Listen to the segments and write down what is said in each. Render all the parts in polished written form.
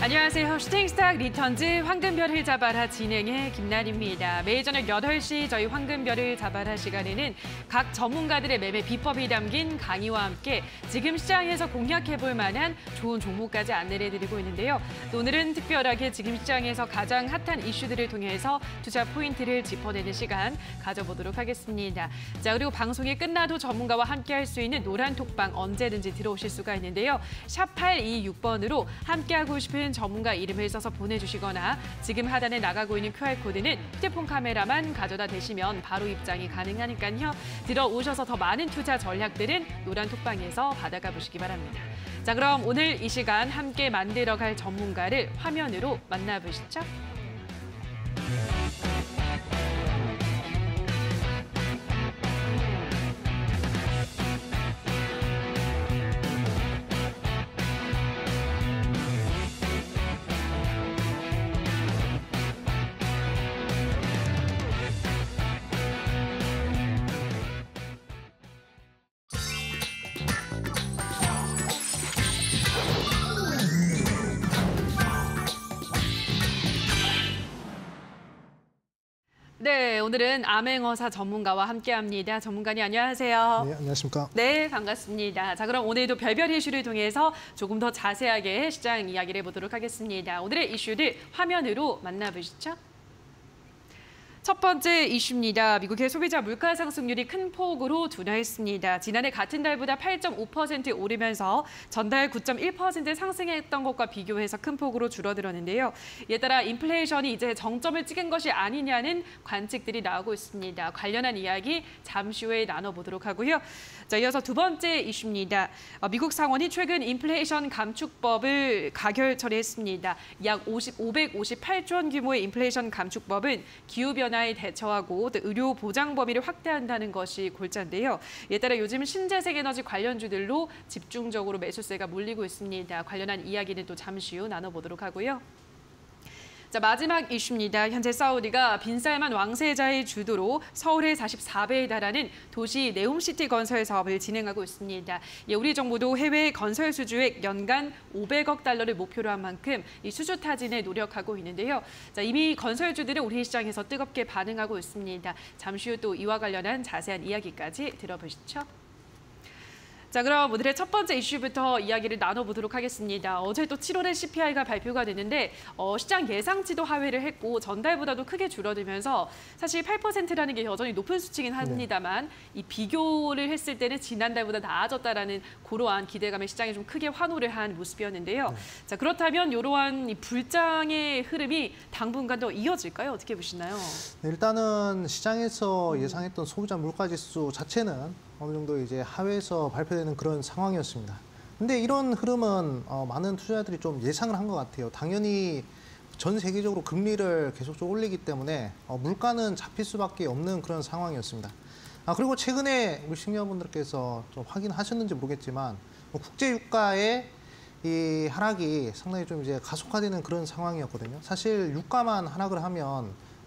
안녕하세요. 슈팅스탁 리턴즈 황금별을 잡아라 진행의 김난입니다. 매일 저녁 8시 저희 황금별을 잡아라 시간에는 각 전문가들의 매매 비법이 담긴 강의와 함께 지금 시장에서 공략해볼 만한 좋은 종목까지 안내를 해드리고 있는데요. 또 오늘은 특별하게 지금 시장에서 가장 핫한 이슈들을 통해서 투자 포인트를 짚어내는 시간 가져보도록 하겠습니다. 자, 그리고 방송이 끝나도 전문가와 함께할 수 있는 노란 톡방 언제든지 들어오실 수가 있는데요. 샵 826번으로 함께하고 싶은 전문가 이름을 써서 보내주시거나 지금 하단에 나가고 있는 QR코드는 휴대폰 카메라만 가져다 대시면 바로 입장이 가능하니까요. 들어오셔서 더 많은 투자 전략들은 노란 톡방에서 받아가 보시기 바랍니다. 자, 그럼 오늘 이 시간 함께 만들어갈 전문가를 화면으로 만나보시죠. 네, 오늘은 암행어사 전문가와 함께합니다. 전문가님 안녕하세요. 네, 안녕하십니까. 네, 반갑습니다. 자, 그럼 오늘도 별별 이슈를 통해서 조금 더 자세하게 시장 이야기를 해보도록 하겠습니다. 오늘의 이슈들 화면으로 만나보시죠. 첫 번째 이슈입니다. 미국의 소비자 물가 상승률이 큰 폭으로 둔화했습니다. 지난해 같은 달보다 8.5% 오르면서 전달 9.1% 상승했던 것과 비교해서 큰 폭으로 줄어들었는데요. 이에 따라 인플레이션이 이제 정점을 찍은 것이 아니냐는 관측들이 나오고 있습니다. 관련한 이야기 잠시 후에 나눠보도록 하고요. 자, 이어서 두 번째 이슈입니다. 미국 상원이 최근 인플레이션 감축법을 가결 처리했습니다. 약 558조 원 규모의 인플레이션 감축법은 기후변화에 대처하고 또 의료 보장 범위를 확대한다는 것이 골자인데요. 이에 따라 요즘 신재생에너지 관련주들로 집중적으로 매수세가 몰리고 있습니다. 관련한 이야기는 또 잠시 후 나눠보도록 하고요. 자, 마지막 이슈입니다. 현재 사우디가 빈살만 왕세자의 주도로 서울의 44배에 달하는 도시 네옴시티 건설 사업을 진행하고 있습니다. 우리 정부도 해외 건설 수주액 연간 500억 달러를 목표로 한 만큼 이 수주 타진에 노력하고 있는데요. 자, 이미 건설주들은 우리 시장에서 뜨겁게 반응하고 있습니다. 잠시 후 또 이와 관련한 자세한 이야기까지 들어보시죠. 자, 그럼 오늘의 첫 번째 이슈부터 이야기를 나눠보도록 하겠습니다. 어제 또 7월에 CPI가 발표가 됐는데 시장 예상치도 하회를 했고 전달보다도 크게 줄어들면서 사실 8%라는 게 여전히 높은 수치긴 합니다만 이 비교를 했을 때는 지난달보다 나아졌다라는 그러한 기대감에 시장이 좀 크게 환호를 한 모습이었는데요. 자, 그렇다면 이러한 이 불장의 흐름이 당분간 더 이어질까요? 어떻게 보시나요? 네, 일단은 시장에서 예상했던 소비자 물가지수 자체는 어느 정도 이제 하회에서 발표되는 그런 상황이었습니다. 근데 이런 흐름은 많은 투자자들이 좀 예상을 한 것 같아요. 당연히 전 세계적으로 금리를 계속적으로 올리기 때문에 물가는 잡힐 수밖에 없는 그런 상황이었습니다. 그리고 최근에 우리 시청자분들께서 좀 확인하셨는지 모르겠지만 국제 유가의 이 하락이 상당히 좀 이제 가속화되는 그런 상황이었거든요. 사실 유가만 하락을 하면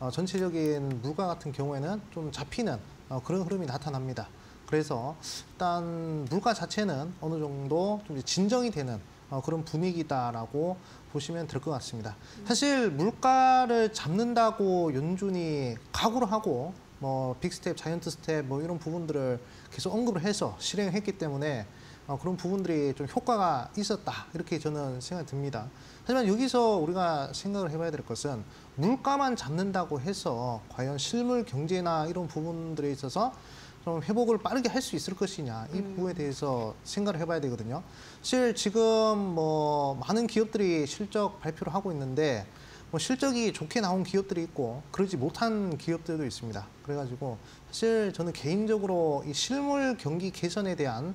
전체적인 물가 같은 경우에는 좀 잡히는 그런 흐름이 나타납니다. 그래서 일단 물가 자체는 어느 정도 좀 진정이 되는 그런 분위기다라고 보시면 될 것 같습니다. 사실 물가를 잡는다고 연준이 각오를 하고 빅스텝, 자이언트 스텝 이런 부분들을 계속 언급을 해서 실행했기 때문에 그런 부분들이 좀 효과가 있었다 이렇게 저는 생각이 듭니다. 하지만 여기서 우리가 생각을 해봐야 될 것은 물가만 잡는다고 해서 과연 실물 경제나 이런 부분들에 있어서 좀 회복을 빠르게 할 수 있을 것이냐 이 부분에 대해서 생각을 해봐야 되거든요. 사실 지금 많은 기업들이 실적 발표를 하고 있는데 실적이 좋게 나온 기업들이 있고 그러지 못한 기업들도 있습니다. 그래가지고 사실 저는 개인적으로 이 실물 경기 개선에 대한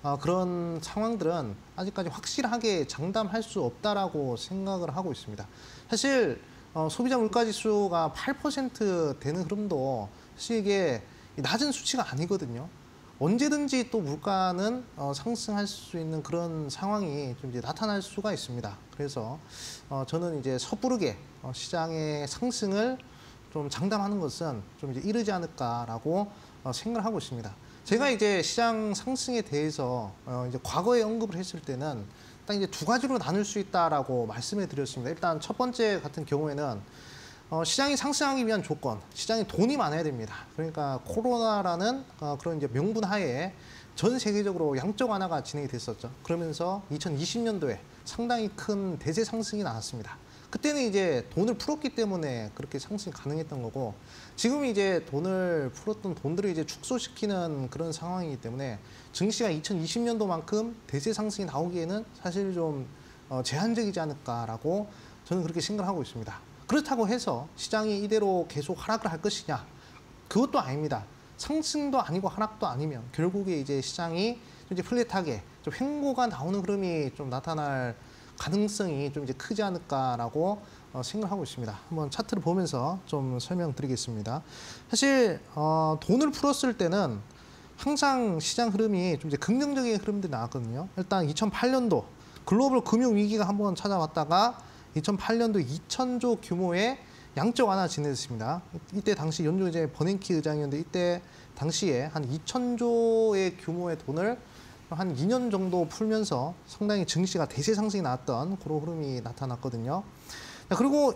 그런 상황들은 아직까지 확실하게 장담할 수 없다라고 생각을 하고 있습니다. 사실 소비자 물가지수가 8% 되는 흐름도 사실 이게 낮은 수치가 아니거든요. 언제든지 또 물가는 상승할 수 있는 그런 상황이 좀 이제 나타날 수가 있습니다. 그래서 저는 이제 섣부르게 시장의 상승을 좀 장담하는 것은 좀 이제 이르지 않을까라고 생각을 하고 있습니다. 제가 이제 시장 상승에 대해서 이제 과거에 언급을 했을 때는 딱 이제 두 가지로 나눌 수 있다라고 말씀해 드렸습니다. 일단 첫 번째 같은 경우에는 시장이 상승하기 위한 조건, 시장에 돈이 많아야 됩니다. 그러니까 코로나라는 그런 이제 명분 하에 전 세계적으로 양적 완화가 진행이 됐었죠. 그러면서 2020년도에 상당히 큰 대세 상승이 나왔습니다. 그때는 이제 돈을 풀었기 때문에 그렇게 상승이 가능했던 거고, 지금 이제 돈을 풀었던 돈들을 이제 축소시키는 그런 상황이기 때문에 증시가 2020년도만큼 대세 상승이 나오기에는 사실 좀 제한적이지 않을까라고 저는 그렇게 생각을 하고 있습니다. 그렇다고 해서 시장이 이대로 계속 하락을 할 것이냐? 그것도 아닙니다. 상승도 아니고 하락도 아니면 결국에 이제 시장이 이제 플랫하게 좀 횡보가 나오는 흐름이 좀 나타날 가능성이 좀 이제 크지 않을까라고 생각하고 있습니다. 한번 차트를 보면서 좀 설명드리겠습니다. 사실 돈을 풀었을 때는 항상 시장 흐름이 좀 이제 긍정적인 흐름들이 나왔거든요. 일단 2008년도 글로벌 금융 위기가 한번 찾아왔다가 2008년도 2,000조 규모의 양적 완화 진행됐습니다. 이때 당시 연준 이제 버냉키 의장이었는데 이때 당시에 한 2,000조의 규모의 돈을 한 2년 정도 풀면서 상당히 증시가 대세 상승이 나왔던 그런 흐름이 나타났거든요. 그리고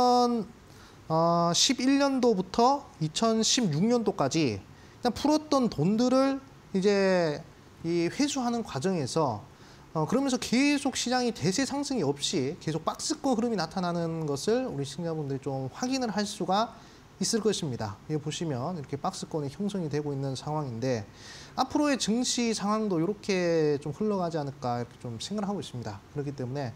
2011년도부터 2016년도까지 일단 풀었던 돈들을 이제 이 회수하는 과정에서 그러면서 계속 시장이 대세 상승이 없이 계속 박스권 흐름이 나타나는 것을 우리 시청자분들이 좀 확인을 할 수가 있을 것입니다. 여기 보시면 이렇게 박스권이 형성이 되고 있는 상황인데 앞으로의 증시 상황도 이렇게 좀 흘러가지 않을까 이렇게 좀 생각을 하고 있습니다. 그렇기 때문에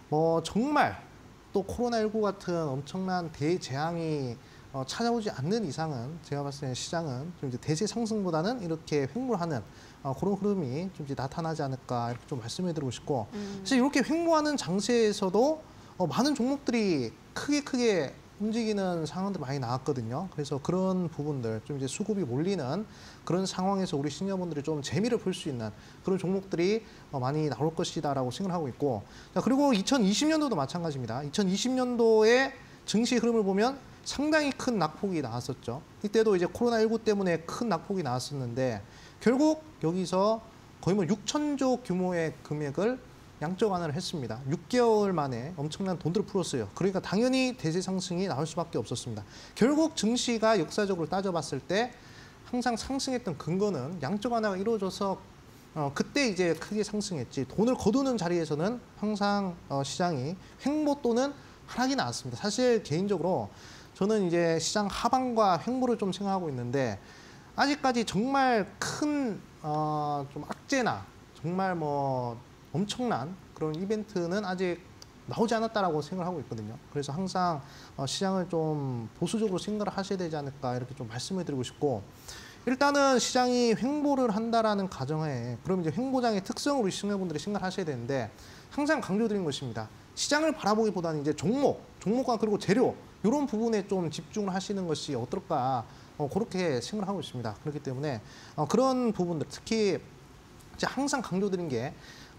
정말 또 코로나19 같은 엄청난 대재앙이 찾아오지 않는 이상은 제가 봤을 때는 시장은 좀 이제 대세 상승보다는 이렇게 횡보하는 그런 흐름이 좀 이제 나타나지 않을까 이렇게 좀 말씀해드리고 싶고, 사실 이렇게 횡보하는 장세에서도 많은 종목들이 크게 움직이는 상황들 많이 나왔거든요. 그래서 그런 부분들 좀 이제 수급이 몰리는 그런 상황에서 우리 시니어분들이 좀 재미를 볼 수 있는 그런 종목들이 많이 나올 것이다라고 생각하고 있고, 자, 그리고 2020년도도 마찬가지입니다. 2020년도의 증시 흐름을 보면 상당히 큰 낙폭이 나왔었죠. 이때도 이제 코로나19 때문에 큰 낙폭이 나왔었는데 결국 여기서 거의 뭐 6,000조 규모의 금액을 양적 완화를 했습니다. 6개월 만에 엄청난 돈들을 풀었어요. 그러니까 당연히 대세 상승이 나올 수밖에 없었습니다. 결국 증시가 역사적으로 따져봤을 때 항상 상승했던 근거는 양적 완화가 이루어져서 그때 이제 크게 상승했지, 돈을 거두는 자리에서는 항상 시장이 횡보 또는 하락이 나왔습니다. 사실 개인적으로 저는 이제 시장 하방과 횡보를 좀 생각하고 있는데 아직까지 정말 큰 좀 악재나 정말 뭐 엄청난 그런 이벤트는 아직 나오지 않았다라고 생각을 하고 있거든요. 그래서 항상 시장을 좀 보수적으로 생각을 하셔야 되지 않을까 이렇게 좀 말씀을 드리고 싶고, 일단은 시장이 횡보를 한다라는 가정하에 그럼 이제 횡보장의 특성을 우리 시청자분들이 생각하셔야 되는데 항상 강조드린 것입니다. 시장을 바라보기보다는 이제 종목과 그리고 재료 이런 부분에 좀 집중을 하시는 것이 어떨까 그렇게 생각을 하고 있습니다. 그렇기 때문에 그런 부분들 특히 이제 항상 강조드린 게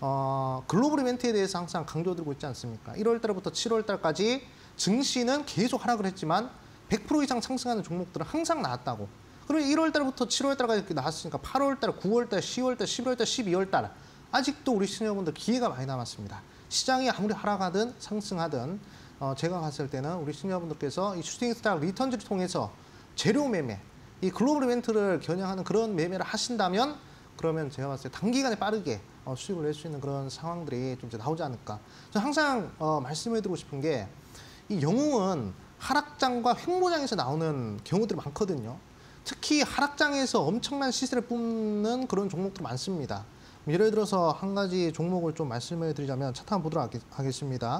글로벌 이벤트에 대해서 항상 강조드리고 있지 않습니까? 1월 달부터 7월 달까지 증시는 계속 하락을 했지만 100% 이상 상승하는 종목들은 항상 나왔다고. 그리고 1월 달부터 7월 달까지 이렇게 나왔으니까 8월 달, 9월 달, 10월 달, 11월 달, 12월 달 아직도 우리 시청자분들 기회가 많이 남았습니다. 시장이 아무리 하락하든 상승하든 제가 봤을 때는 우리 시청자분들께서 이 슈팅스타 리턴즈를 통해서 재료 매매, 이 글로벌 이벤트를 겨냥하는 그런 매매를 하신다면 그러면 제가 봤을 때 단기간에 빠르게 수익을 낼 수 있는 그런 상황들이 좀 이제 나오지 않을까. 저는 항상 말씀해드리고 싶은 게 이 영웅은 하락장과 횡보장에서 나오는 경우들이 많거든요. 특히 하락장에서 엄청난 시세를 뿜는 그런 종목도 많습니다. 예를 들어서 한 가지 종목을 좀 말씀해 드리자면 차트 한번 보도록 하겠습니다.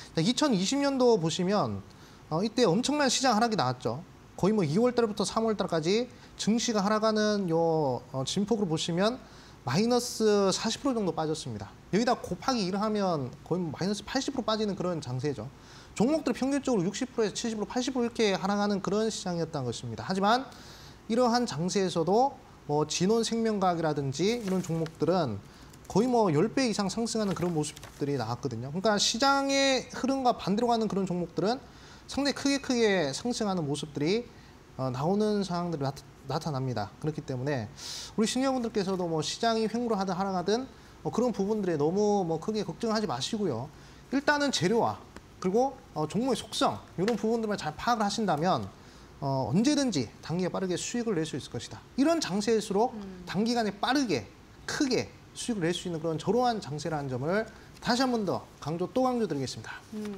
2020년도 보시면 이때 엄청난 시장 하락이 나왔죠. 거의 뭐 2월 달부터 3월 달까지 증시가 하락하는 요 진폭으로 보시면 마이너스 40% 정도 빠졌습니다. 여기다 곱하기 1을 하면 거의 마이너스 80% 빠지는 그런 장세죠. 종목들이 평균적으로 60%에서 70%, 80% 이렇게 하락하는 그런 시장이었던 것입니다. 하지만 이러한 장세에서도 뭐 진원생명과학이라든지 이런 종목들은 거의 뭐 10배 이상 상승하는 그런 모습들이 나왔거든요. 그러니까 시장의 흐름과 반대로 가는 그런 종목들은 상당히 크게 상승하는 모습들이 나오는 상황들이 나타납니다. 그렇기 때문에 우리 시니어분들께서도 뭐 시장이 횡보를 하든 하락하든 그런 부분들에 너무 크게 걱정하지 마시고요. 일단은 재료와 그리고 종목의 속성 이런 부분들만 잘 파악을 하신다면 언제든지 단기에 빠르게 수익을 낼 수 있을 것이다. 이런 장세일수록 단기간에 빠르게 크게 수익을 낼 수 있는 그런 저로한 장세라는 점을 다시 한 번 더 또 강조드리겠습니다.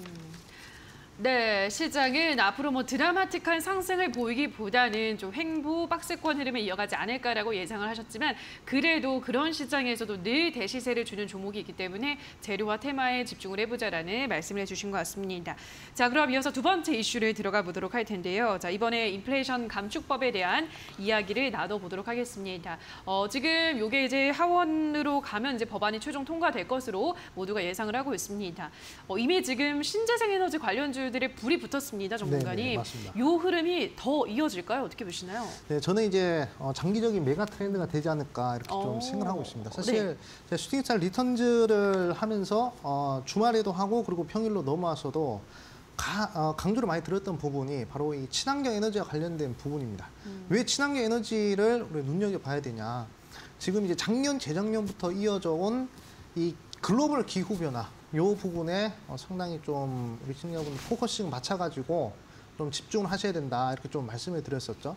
네, 시장은 앞으로 드라마틱한 상승을 보이기보다는 좀 횡보 박스권 흐름을 이어가지 않을까라고 예상을 하셨지만 그래도 그런 시장에서도 늘 대시세를 주는 종목이 있기 때문에 재료와 테마에 집중을 해보자라는 말씀을 해주신 것 같습니다. 자, 그럼 이어서 두 번째 이슈를 들어가 보도록 할 텐데요. 자, 이번에 인플레이션 감축법에 대한 이야기를 나눠보도록 하겠습니다. 지금 이게 이제 하원으로 가면 이제 법안이 최종 통과될 것으로 모두가 예상을 하고 있습니다. 이미 지금 신재생에너지 관련주 들의 불이 붙었습니다, 전문가님. 네, 맞습니다. 이 흐름이 더 이어질까요? 어떻게 보시나요? 네, 저는 이제 장기적인 메가 트렌드가 되지 않을까 이렇게 좀 생각하고 있습니다. 사실 네. 슈팅스타 리턴즈를 하면서 주말에도 하고 그리고 평일로 넘어와서도 강조를 많이 들었던 부분이 바로 이 친환경 에너지와 관련된 부분입니다. 왜 친환경 에너지를 우리 눈여겨봐야 되냐? 지금 이제 작년, 재작년부터 이어져 온 이 글로벌 기후 변화. 이 부분에 상당히 좀 우리 시청자분들 포커싱 맞춰가지고 좀 집중을 하셔야 된다 이렇게 좀 말씀을 드렸었죠.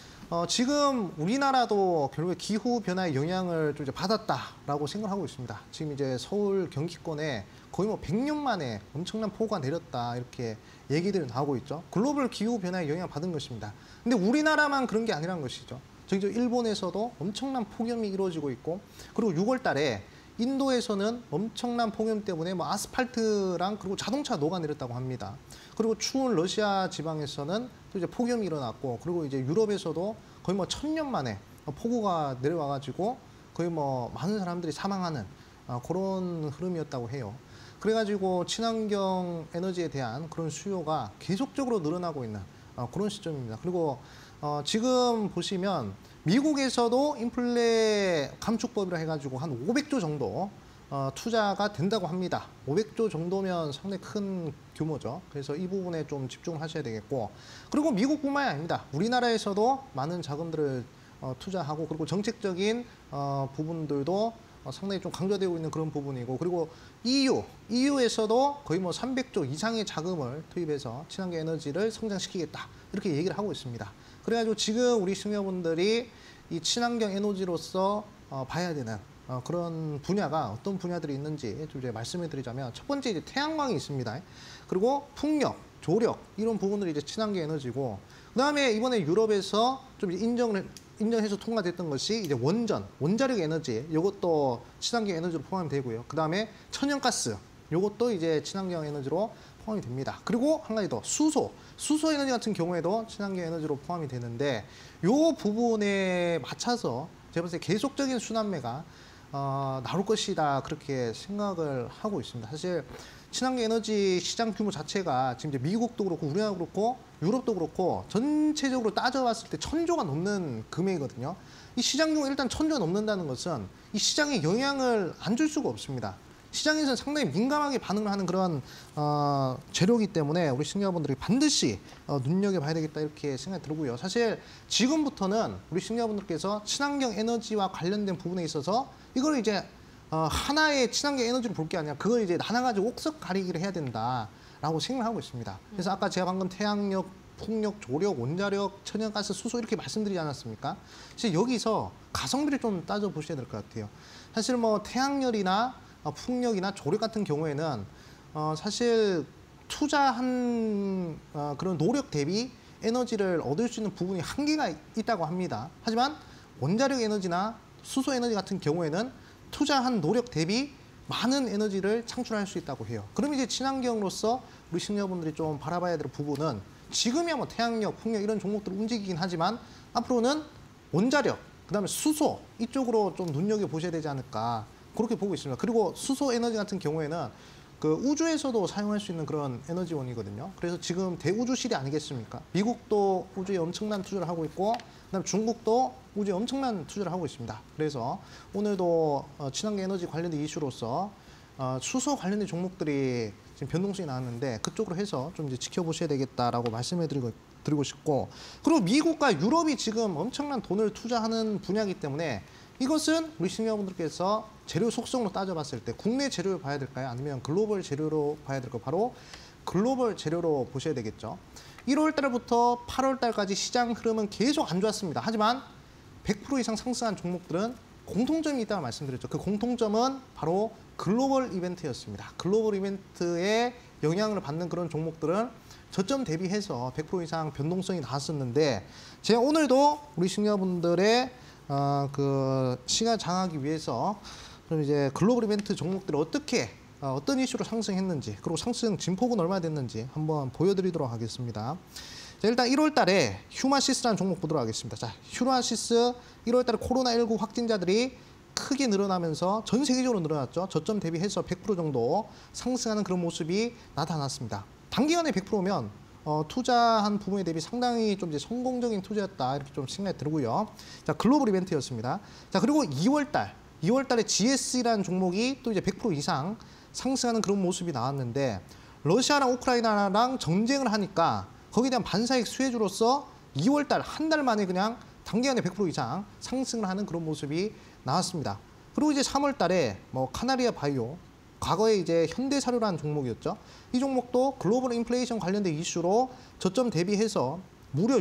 지금 우리나라도 결국에 기후 변화의 영향을 좀 이제 받았다라고 생각하고 있습니다. 지금 이제 서울 경기권에 거의 100년 만에 엄청난 폭우가 내렸다 이렇게 얘기들이 나오고 있죠. 글로벌 기후 변화의 영향을 받은 것입니다. 근데 우리나라만 그런 게 아니란 것이죠. 저기 일본에서도 엄청난 폭염이 이루어지고 있고 그리고 6월 달에 인도에서는 엄청난 폭염 때문에 아스팔트랑 그리고 자동차 녹아내렸다고 합니다. 그리고 추운 러시아 지방에서는 또 이제 폭염이 일어났고 그리고 이제 유럽에서도 거의 1000년 만에 폭우가 내려와가지고 거의 많은 사람들이 사망하는 그런 흐름이었다고 해요. 그래가지고 친환경 에너지에 대한 그런 수요가 계속적으로 늘어나고 있는 그런 시점입니다. 그리고 지금 보시면 미국에서도 인플레 감축법이라 해가지고 한 500조 정도 투자가 된다고 합니다. 500조 정도면 상당히 큰 규모죠. 그래서 이 부분에 좀 집중을 하셔야 되겠고 그리고 미국뿐만이 아닙니다. 우리나라에서도 많은 자금들을 투자하고 그리고 정책적인 부분들도 상당히 좀 강조되고 있는 그런 부분이고 그리고 EU에서도 거의 300조 이상의 자금을 투입해서 친환경 에너지를 성장시키겠다 이렇게 얘기를 하고 있습니다. 그래가지고 지금 우리 시청자분들이 이 친환경 에너지로서 봐야 되는 그런 분야가 어떤 분야들이 있는지 좀 이제 말씀을 드리자면 첫 번째 이제 태양광이 있습니다. 그리고 풍력, 조력 이런 부분들이 이제 친환경 에너지고 그다음에 이번에 유럽에서 좀 인정해서 통과됐던 것이 이제 원자력 에너지 이것도 친환경 에너지로 포함이 되고요. 그다음에 천연가스 이것도 이제 친환경 에너지로 포함이 됩니다. 그리고 한 가지 더 수소 에너지 같은 경우에도 친환경 에너지로 포함이 되는데 이 부분에 맞춰서 제가 봤을 때 계속적인 순환매가 나올 것이다 그렇게 생각을 하고 있습니다. 사실 친환경 에너지 시장 규모 자체가 지금 이제 미국도 그렇고 우리나라도 그렇고 유럽도 그렇고 전체적으로 따져봤을 때 1000조가 넘는 금액이거든요. 이 시장 규모 일단 1000조가 넘는다는 것은 이 시장에 영향을 안 줄 수가 없습니다. 시장에서는 상당히 민감하게 반응을 하는 그런 재료이기 때문에 우리 시청자분들이 반드시 눈여겨봐야 되겠다 이렇게 생각이 들고요. 사실 지금부터는 우리 시청자분들께서 친환경 에너지와 관련된 부분에 있어서 이걸 이제 하나의 친환경 에너지를 볼 게 아니라 그걸 이제 나눠가지고 옥석 가리기를 해야 된다라고 생각을 하고 있습니다. 그래서 아까 제가 방금 태양력, 풍력, 조력, 원자력, 천연가스, 수소 이렇게 말씀드리지 않았습니까? 사실 여기서 가성비를 좀 따져보셔야 될 것 같아요. 사실 태양열이나 풍력이나 조력 같은 경우에는 사실 투자한 그런 노력 대비 에너지를 얻을 수 있는 부분이 한계가 있다고 합니다. 하지만 원자력 에너지나 수소 에너지 같은 경우에는 투자한 노력 대비 많은 에너지를 창출할 수 있다고 해요. 그럼 이제 친환경으로서 우리 시청자분들이 좀 바라봐야 될 부분은 지금이야 태양력, 풍력 이런 종목들을 움직이긴 하지만 앞으로는 원자력, 그다음에 수소 이쪽으로 좀 눈여겨보셔야 되지 않을까 그렇게 보고 있습니다. 그리고 수소 에너지 같은 경우에는 그 우주에서도 사용할 수 있는 그런 에너지원이거든요. 그래서 지금 대우주실이 아니겠습니까? 미국도 우주에 엄청난 투자를 하고 있고 그다음에 중국도 우주에 엄청난 투자를 하고 있습니다. 그래서 오늘도 친환경 에너지 관련된 이슈로서 수소 관련된 종목들이 지금 변동성이 나왔는데 그쪽으로 해서 좀 이제 지켜보셔야 되겠다라고 말씀해 드리고 싶고 그리고 미국과 유럽이 지금 엄청난 돈을 투자하는 분야이기 때문에 이것은 우리 시청자분들께서 재료 속성으로 따져봤을 때 국내 재료를 봐야 될까요? 아니면 글로벌 재료로 봐야 될까요? 바로 글로벌 재료로 보셔야 되겠죠. 1월 달부터 8월 달까지 시장 흐름은 계속 안 좋았습니다. 하지만 100% 이상 상승한 종목들은 공통점이 있다고 말씀드렸죠. 그 공통점은 바로 글로벌 이벤트였습니다. 글로벌 이벤트에 영향을 받는 그런 종목들은 저점 대비해서 100% 이상 변동성이 나왔었는데 제가 오늘도 우리 시청자분들의 그 시간 장악하기 위해서 좀 이제 글로벌 이벤트 종목들이 어떤 이슈로 상승했는지 그리고 상승 진폭은 얼마나 됐는지 한번 보여드리도록 하겠습니다. 자, 일단 1월 달에 휴마시스라는 종목 보도록 하겠습니다. 자, 휴마시스 1월 달에 코로나19 확진자들이 크게 늘어나면서 전 세계적으로 늘어났죠. 저점 대비해서 100% 정도 상승하는 그런 모습이 나타났습니다. 단기간에 100%면 투자한 부분에 대비 상당히 좀 이제 성공적인 투자였다 이렇게 좀 생각이 들고요. 자, 글로벌 이벤트였습니다. 자, 그리고 2월 달에 GS라는 종목이 또 이제 100% 이상 상승하는 그런 모습이 나왔는데 러시아랑 우크라이나랑 전쟁을 하니까 거기에 대한 반사익 수혜주로서 2월 달 한 달 만에 그냥 단기간에 100% 이상 상승을 하는 그런 모습이 나왔습니다. 그리고 이제 3월 달에 뭐 카나리아 바이오 과거에 이제 현대사료라는 종목이었죠. 이 종목도 글로벌 인플레이션 관련된 이슈로 저점 대비해서 무려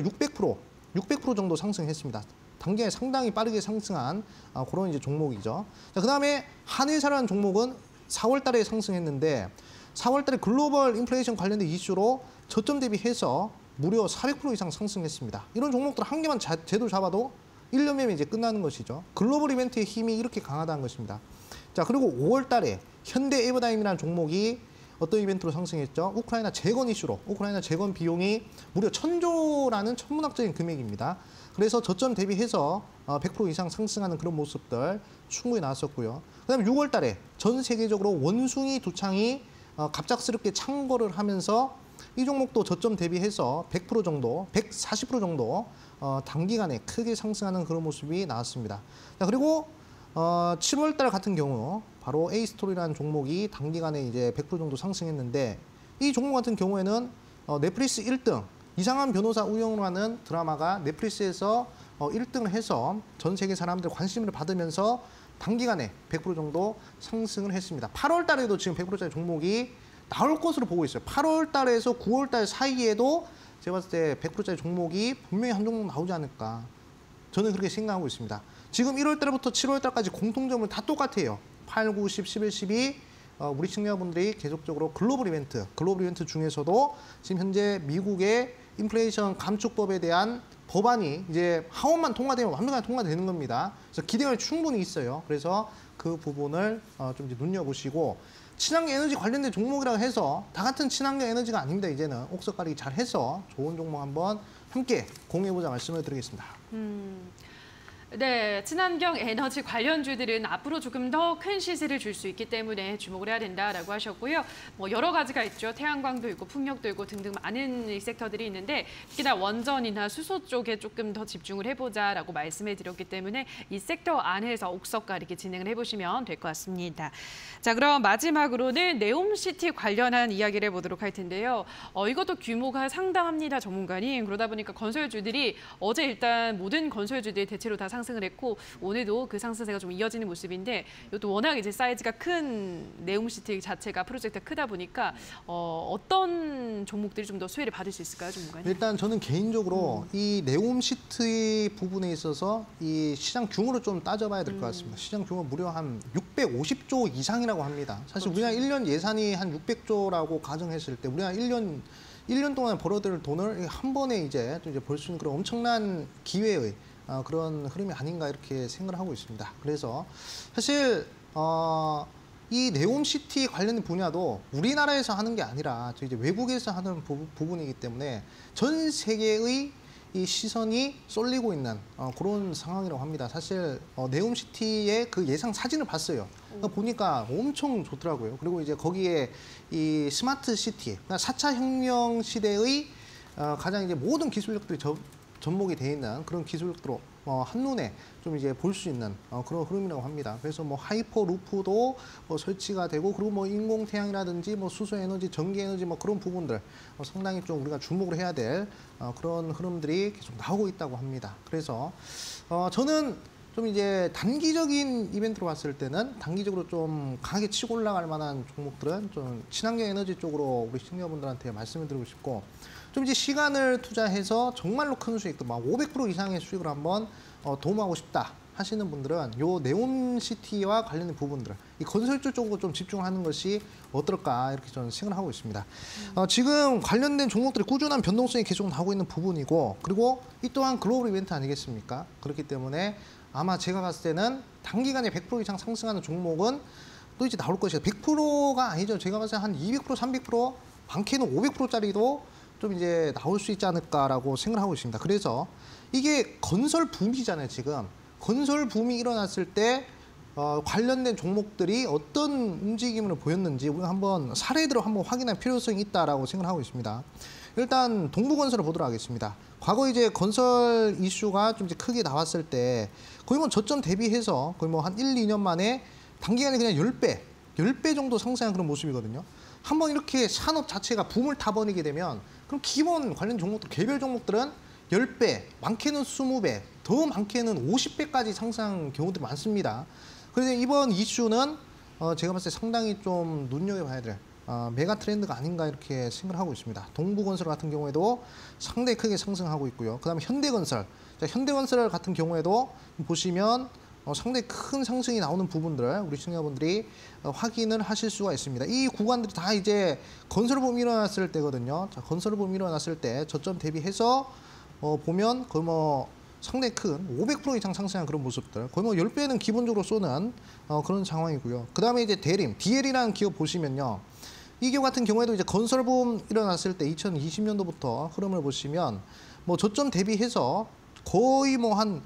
600% 정도 상승했습니다. 단기간에 상당히 빠르게 상승한 그런 이제 종목이죠. 자, 그다음에 한일사라는 종목은 4월 달에 상승했는데 4월 달에 글로벌 인플레이션 관련된 이슈로 저점 대비해서 무려 400% 이상 상승했습니다. 이런 종목들 한 개만 제대로 잡아도 1년이면 이제 끝나는 것이죠. 글로벌 이벤트의 힘이 이렇게 강하다는 것입니다. 자, 그리고 5월 달에 현대 에버다임이라는 종목이 어떤 이벤트로 상승했죠? 우크라이나 재건 이슈로 우크라이나 재건 비용이 무려 1,000조라는 천문학적인 금액입니다. 그래서 저점 대비해서 100% 이상 상승하는 그런 모습들 충분히 나왔었고요. 그다음에 6월 달에 전 세계적으로 원숭이 두창이 갑작스럽게 창궐을 하면서 이 종목도 저점 대비해서 100% 정도, 140% 정도 단기간에 크게 상승하는 그런 모습이 나왔습니다. 자, 그리고 7월 달 같은 경우 바로 A스토리라는 종목이 단기간에 이제 100% 정도 상승했는데 이 종목 같은 경우에는 넷플릭스 1등 이상한 변호사 우영우라는 하는 드라마가 넷플릭스에서 1등을 해서 전 세계 사람들 관심을 받으면서 단기간에 100% 정도 상승을 했습니다. 8월 달에도 지금 100%짜리 종목이 나올 것으로 보고 있어요. 8월 달에서 9월 달 사이에도 제가 봤을 때 100%짜리 종목이 분명히 한 종목 나오지 않을까. 저는 그렇게 생각하고 있습니다. 지금 1월 달부터 7월 달까지 공통점은 다 똑같아요. 8, 9, 10, 11, 12 우리 시청자분들이 계속적으로 글로벌 이벤트 중에서도 지금 현재 미국의 인플레이션 감축법에 대한 법안이 이제 하원만 통과되면 완벽하게 통과되는 겁니다. 그래서 기대감이 충분히 있어요. 그래서 그 부분을 좀 이제 눈여보시고 친환경 에너지 관련된 종목이라고 해서 다 같은 친환경 에너지가 아닙니다. 이제는 옥석 가리기 잘 해서 좋은 종목 한번 함께 공유해보자 말씀을 드리겠습니다. 네, 친환경 에너지 관련주들은 앞으로 조금 더 큰 시세를 줄 수 있기 때문에 주목을 해야 된다라고 하셨고요. 뭐 여러 가지가 있죠. 태양광도 있고 풍력도 있고 등등 많은 이 섹터들이 있는데 특히나 원전이나 수소 쪽에 조금 더 집중을 해보자라고 말씀해 드렸기 때문에 이 섹터 안에서 옥석 가리기 진행을 해보시면 될 것 같습니다. 자, 그럼 마지막으로는 네옴시티 관련한 이야기를 해보도록 할 텐데요. 이것도 규모가 상당합니다, 전문가님. 그러다 보니까 건설주들이 어제 일단 모든 건설주들이 대체로 다 상승을 했고 오늘도 그 상승세가 좀 이어지는 모습인데 이것도 워낙 이제 사이즈가 큰 네옴시티 자체가 프로젝트가 크다 보니까 어떤 종목들이 좀 더 수혜를 받을 수 있을까요, 전문가님? 일단 저는 개인적으로 이 네옴시티 부분에 있어서 이 시장 규모를 좀 따져봐야 될 것 같습니다. 시장 규모 무려 한 650조 이상이라고 합니다. 사실 그렇죠. 우리나라 1년 예산이 한 600조라고 가정했을 때 우리나라 1년 동안 벌어들일 돈을 한 번에 이제 또 이제 벌 수 있는 그런 엄청난 기회의 그런 흐름이 아닌가 이렇게 생각을 하고 있습니다. 그래서 사실 이 네옴시티 관련 분야도 우리나라에서 하는 게 아니라 이제 외국에서 하는 부분이기 때문에 전 세계의 이 시선이 쏠리고 있는 그런 상황이라고 합니다. 사실 네옴시티의 그 예상 사진을 봤어요. 보니까 엄청 좋더라고요. 그리고 이제 거기에 이 스마트 시티, 그러니까 4차 혁명 시대의 가장 이제 모든 기술력들이 접목이 돼 있는 그런 기술력으로 한눈에 좀 이제 볼 수 있는 그런 흐름이라고 합니다. 그래서 뭐 하이퍼 루프도 설치가 되고 그리고 뭐 인공 태양이라든지 뭐 수소 에너지, 전기 에너지 뭐 그런 부분들 상당히 좀 우리가 주목을 해야 될 그런 흐름들이 계속 나오고 있다고 합니다. 그래서 저는 좀 이제 단기적인 이벤트로 봤을 때는 단기적으로 좀 강하게 치고 올라갈 만한 종목들은 좀 친환경 에너지 쪽으로 우리 시청자분들한테 말씀을 드리고 싶고, 좀 이제 시간을 투자해서 정말로 큰 수익, 막 500% 이상의 수익을 한번 도모하고 싶다 하시는 분들은 요 네옴시티와 관련된 부분들, 이 건설주 쪽으로 좀 집중하는 것이 어떨까 이렇게 저는 생각을 하고 있습니다. 지금 관련된 종목들이 꾸준한 변동성이 계속 나오고 있는 부분이고, 그리고 이 또한 글로벌 이벤트 아니겠습니까? 그렇기 때문에 아마 제가 봤을 때는 단기간에 100% 이상 상승하는 종목은 또 이제 나올 것이다. 100%가 아니죠. 제가 봤을 때 한 200%, 300%, 많게는 500%짜리도 좀 이제 나올 수 있지 않을까라고 생각을 하고 있습니다. 그래서 이게 건설 붐이잖아요, 지금. 건설 붐이 일어났을 때 관련된 종목들이 어떤 움직임을 보였는지 우리가 한번 사례들을 한번 확인할 필요성이 있다라고 생각을 하고 있습니다. 일단 동부건설을 보도록 하겠습니다. 과거 이제 건설 이슈가 좀 이제 크게 나왔을 때 거의 뭐 저점 대비해서 거의 뭐 한 1, 2년 만에 단기간에 그냥 10배 정도 상승한 그런 모습이거든요. 한번 이렇게 산업 자체가 붐을 타버리게 되면 그럼 기본 관련 종목들, 개별 종목들은 10배, 많게는 20배, 더 많게는 50배까지 상승한 경우들이 많습니다. 그래서 이번 이슈는 제가 봤을 때 상당히 좀 눈여겨봐야 될 메가 트렌드가 아닌가 이렇게 생각을 하고 있습니다. 동부건설 같은 경우에도 상당히 크게 상승하고 있고요. 그다음에 현대건설, 자, 현대건설 같은 경우에도 보시면 상당히 큰 상승이 나오는 부분들 우리 시청자분들이 확인을 하실 수가 있습니다. 이 구간들이 다 이제 건설붐이 일어났을 때거든요. 자, 건설붐이 일어났을 때 저점 대비해서 보면 거의 뭐 상당히 큰 500% 이상 상승한 그런 모습들, 거의 뭐 10배는 기본적으로 쏘는 그런 상황이고요. 그 다음에 이제 대림, DL이라는 기업 보시면요. 이 기업 같은 경우에도 이제 건설붐 일어났을 때 2020년도부터 흐름을 보시면 뭐 저점 대비해서 거의 뭐 한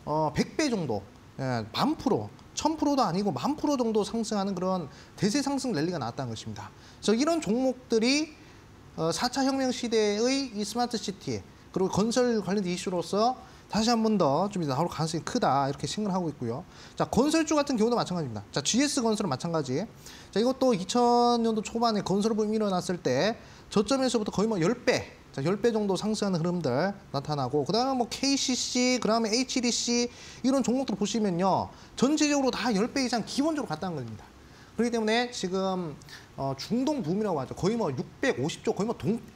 100배 정도, 예, 1000%, 1000%도 아니고 10,000% 정도 상승하는 그런 대세 상승 랠리가 나왔다는 것입니다. 그래서 이런 종목들이 4차 혁명 시대의 이 스마트 시티 그리고 건설 관련된 이슈로서 다시 한 번 더 좀 나올 가능성이 크다 이렇게 생각을 하고 있고요. 자, 건설주 같은 경우도 마찬가지입니다. 자, GS건설은 마찬가지. 자, 이것도 2000년도 초반에 건설붐이 일어났을 때 저점에서부터 거의 뭐 10배, 자, 10배 정도 상승하는 흐름들 나타나고, 그다음에 뭐 KCC, 그다음에 HDC 이런 종목들 보시면요. 전체적으로 다 10배 이상 기본적으로 갔다는 겁니다. 그렇기 때문에 지금 중동 붐이라고 하죠. 거의 뭐 650조, 거의 뭐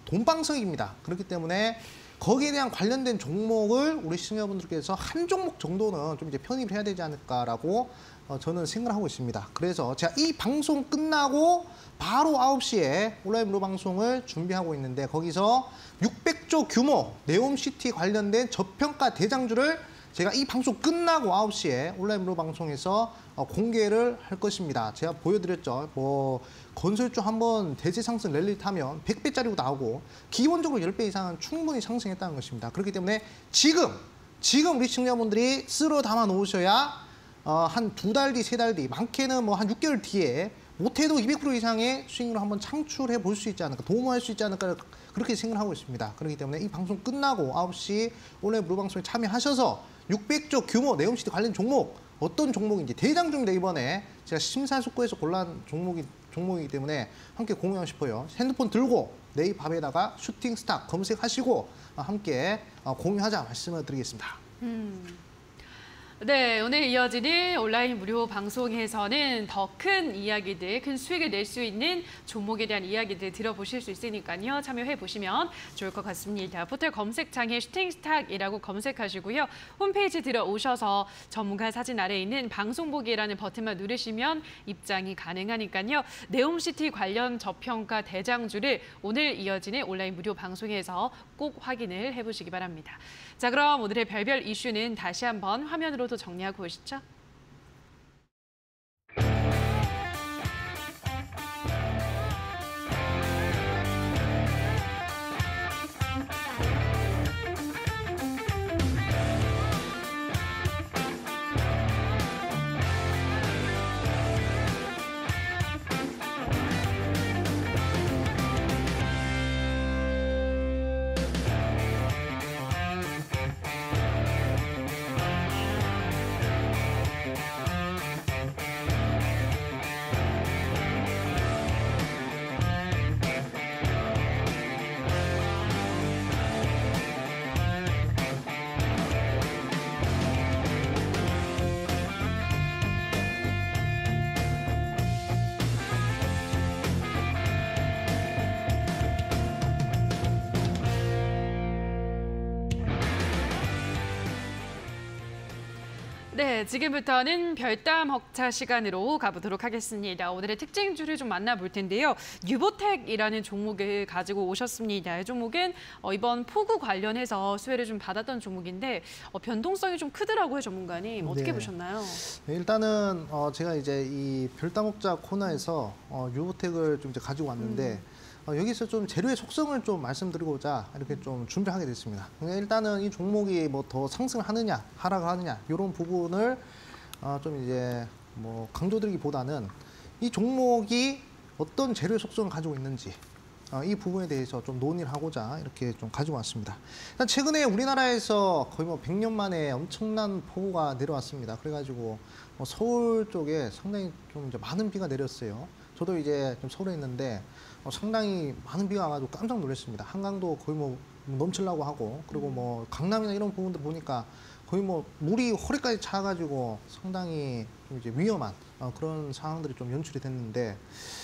돈방석입니다. 그렇기 때문에 거기에 대한 관련된 종목을 우리 시청자분들께서 한 종목 정도는 좀 이제 편입을 해야 되지 않을까라고 저는 생각을 하고 있습니다. 그래서 제가 이 방송 끝나고 바로 9시에 온라인 무료 방송을 준비하고 있는데, 거기서 600조 규모 네옴시티 관련된 저평가 대장주를 제가 이 방송 끝나고 9시에 온라인 무료 방송에서 공개를 할 것입니다. 제가 보여드렸죠. 뭐 건설주 한번 대세 상승 랠리 타면 100배짜리도 나오고 기본적으로 10배 이상은 충분히 상승했다는 것입니다. 그렇기 때문에 지금 우리 시청자분들이 쓸어 담아 놓으셔야 한 2달 뒤, 3달 뒤, 많게는 뭐 한 6개월 뒤에 못해도 200% 이상의 수익률을 한번 창출해 볼 수 있지 않을까, 도모할 수 있지 않을까, 그렇게 생각을 하고 있습니다. 그렇기 때문에 이 방송 끝나고 9시 온라인 무료 방송에 참여하셔서 600조 규모 네옴시티 관련 종목, 어떤 종목인지 대장주입니다. 이번에 제가 심사숙고해서 골라온 종목이기 때문에 함께 공유하고 싶어요. 핸드폰 들고 네이버에다가 슈팅 스탁 검색하시고 함께 공유하자 말씀을 드리겠습니다. 네, 오늘 이어지는 온라인 무료 방송에서는 더 큰 이야기들, 큰 수익을 낼 수 있는 종목에 대한 이야기들 들어보실 수 있으니까요. 참여해 보시면 좋을 것 같습니다. 포털 검색창에 슈팅스탁이라고 검색하시고요. 홈페이지 들어오셔서 전문가 사진 아래에 있는 방송 보기라는 버튼만 누르시면 입장이 가능하니까요. 네옴시티 관련 저평가 대장주를 오늘 이어지는 온라인 무료 방송에서 꼭 확인을 해보시기 바랍니다. 자, 그럼 오늘의 별별 이슈는 다시 한번 화면으로도 정리하고 오시죠. 네, 지금부터는 별담 헉차 시간으로 가보도록 하겠습니다. 오늘의 특징주를 좀 만나볼 텐데요. 뉴보텍이라는 종목을 가지고 오셨습니다. 이 종목은 이번 폭우 관련해서 수혜를 좀 받았던 종목인데 변동성이 좀 크더라고요, 전문가님. 어떻게 네. 보셨나요? 네, 일단은 제가 이제 이 별다목자 코너에서 뉴보텍을 좀 이제 가지고 왔는데 여기서 좀 재료의 속성을 좀 말씀드리고자 이렇게 좀 준비하게 됐습니다. 그러니까 일단은 이 종목이 뭐 더 상승을 하느냐, 하락을 하느냐 이런 부분을 좀 이제 뭐 강조드리기보다는 이 종목이 어떤 재료의 속성을 가지고 있는지 이 부분에 대해서 좀 논의를 하고자 이렇게 좀 가지고 왔습니다. 일단 최근에 우리나라에서 거의 뭐 100년 만에 엄청난 폭우가 내려왔습니다. 그래가지고 서울 쪽에 상당히 좀 이제 많은 비가 내렸어요. 저도 이제 좀 서울에 있는데 상당히 많은 비가 와가지고 깜짝 놀랐습니다. 한강도 거의 뭐 넘치려고 하고 그리고 뭐 강남이나 이런 부분들 보니까 거의 뭐 물이 허리까지 차가지고 상당히 좀 이제 위험한 그런 상황들이 좀 연출이 됐는데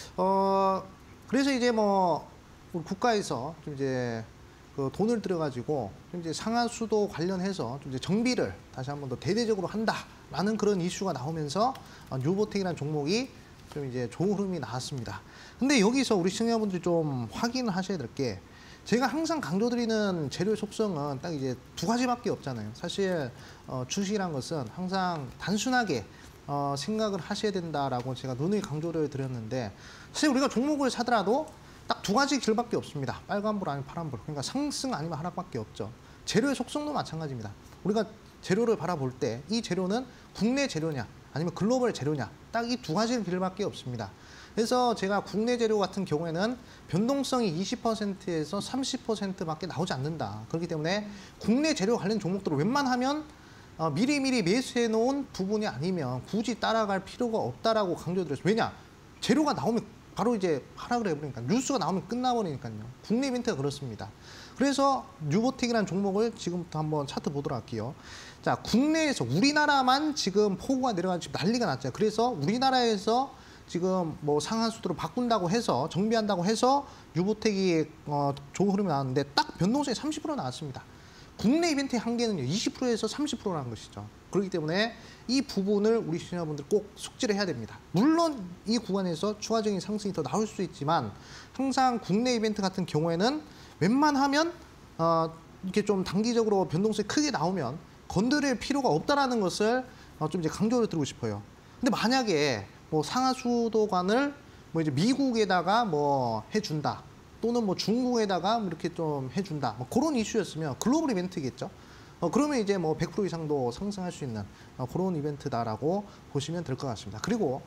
그래서 이제 뭐 우리 국가에서 좀 이제 그 돈을 들여가지고 좀 이제 상하수도 관련해서 좀 이제 정비를 다시 한번 더 대대적으로 한다라는 그런 이슈가 나오면서 뉴보텍이라는 종목이 좀 이제 좋은 흐름이 나왔습니다. 근데 여기서 우리 시청자분들이 좀 확인을 하셔야 될 게 제가 항상 강조드리는 재료의 속성은 딱 이제 두 가지밖에 없잖아요. 사실 주식이란 것은 항상 단순하게 생각을 하셔야 된다라고 제가 누누이 강조를 드렸는데 사실 우리가 종목을 사더라도 딱 두 가지 길밖에 없습니다. 빨간불 아니면 파란불. 그러니까 상승 아니면 하락밖에 없죠. 재료의 속성도 마찬가지입니다. 우리가 재료를 바라볼 때 이 재료는 국내 재료냐 아니면 글로벌 재료냐 딱 이 두 가지 길밖에 없습니다. 그래서 제가 국내 재료 같은 경우에는 변동성이 20%에서 30%밖에 나오지 않는다. 그렇기 때문에 국내 재료 관련 종목들을 웬만하면 미리미리 매수해 놓은 부분이 아니면 굳이 따라갈 필요가 없다라고 강조드렸어요. 왜냐? 재료가 나오면 바로 이제 하락을 해버리니까 뉴스가 나오면 끝나버리니까요. 국내 이벤트가 그렇습니다. 그래서 뉴보텍이라는 종목을 지금부터 한번 차트 보도록 할게요. 자, 국내에서 우리나라만 지금 폭우가 내려가지고 난리가 났죠. 그래서 우리나라에서 지금 뭐 상한수도로 바꾼다고 해서 정비한다고 해서 뉴보텍이 좋은 흐름이 나왔는데 딱 변동성이 30% 나왔습니다. 국내 이벤트의 한계는요 20%에서 30%라는 것이죠. 그렇기 때문에 이 부분을 우리 시청자분들 꼭 숙지를 해야 됩니다. 물론 이 구간에서 추가적인 상승이 더 나올 수 있지만 항상 국내 이벤트 같은 경우에는 웬만하면 이렇게 좀 단기적으로 변동성이 크게 나오면 건드릴 필요가 없다라는 것을 좀 이제 강조를 드리고 싶어요. 근데 만약에 뭐 상하수도관을 뭐 이제 미국에다가 뭐 해준다 또는 뭐 중국에다가 뭐 이렇게 좀 해준다 뭐 그런 이슈였으면 글로벌 이벤트겠죠. 그러면 이제 뭐 100% 이상도 상승할 수 있는 그런 이벤트다라고 보시면 될 것 같습니다. 그리고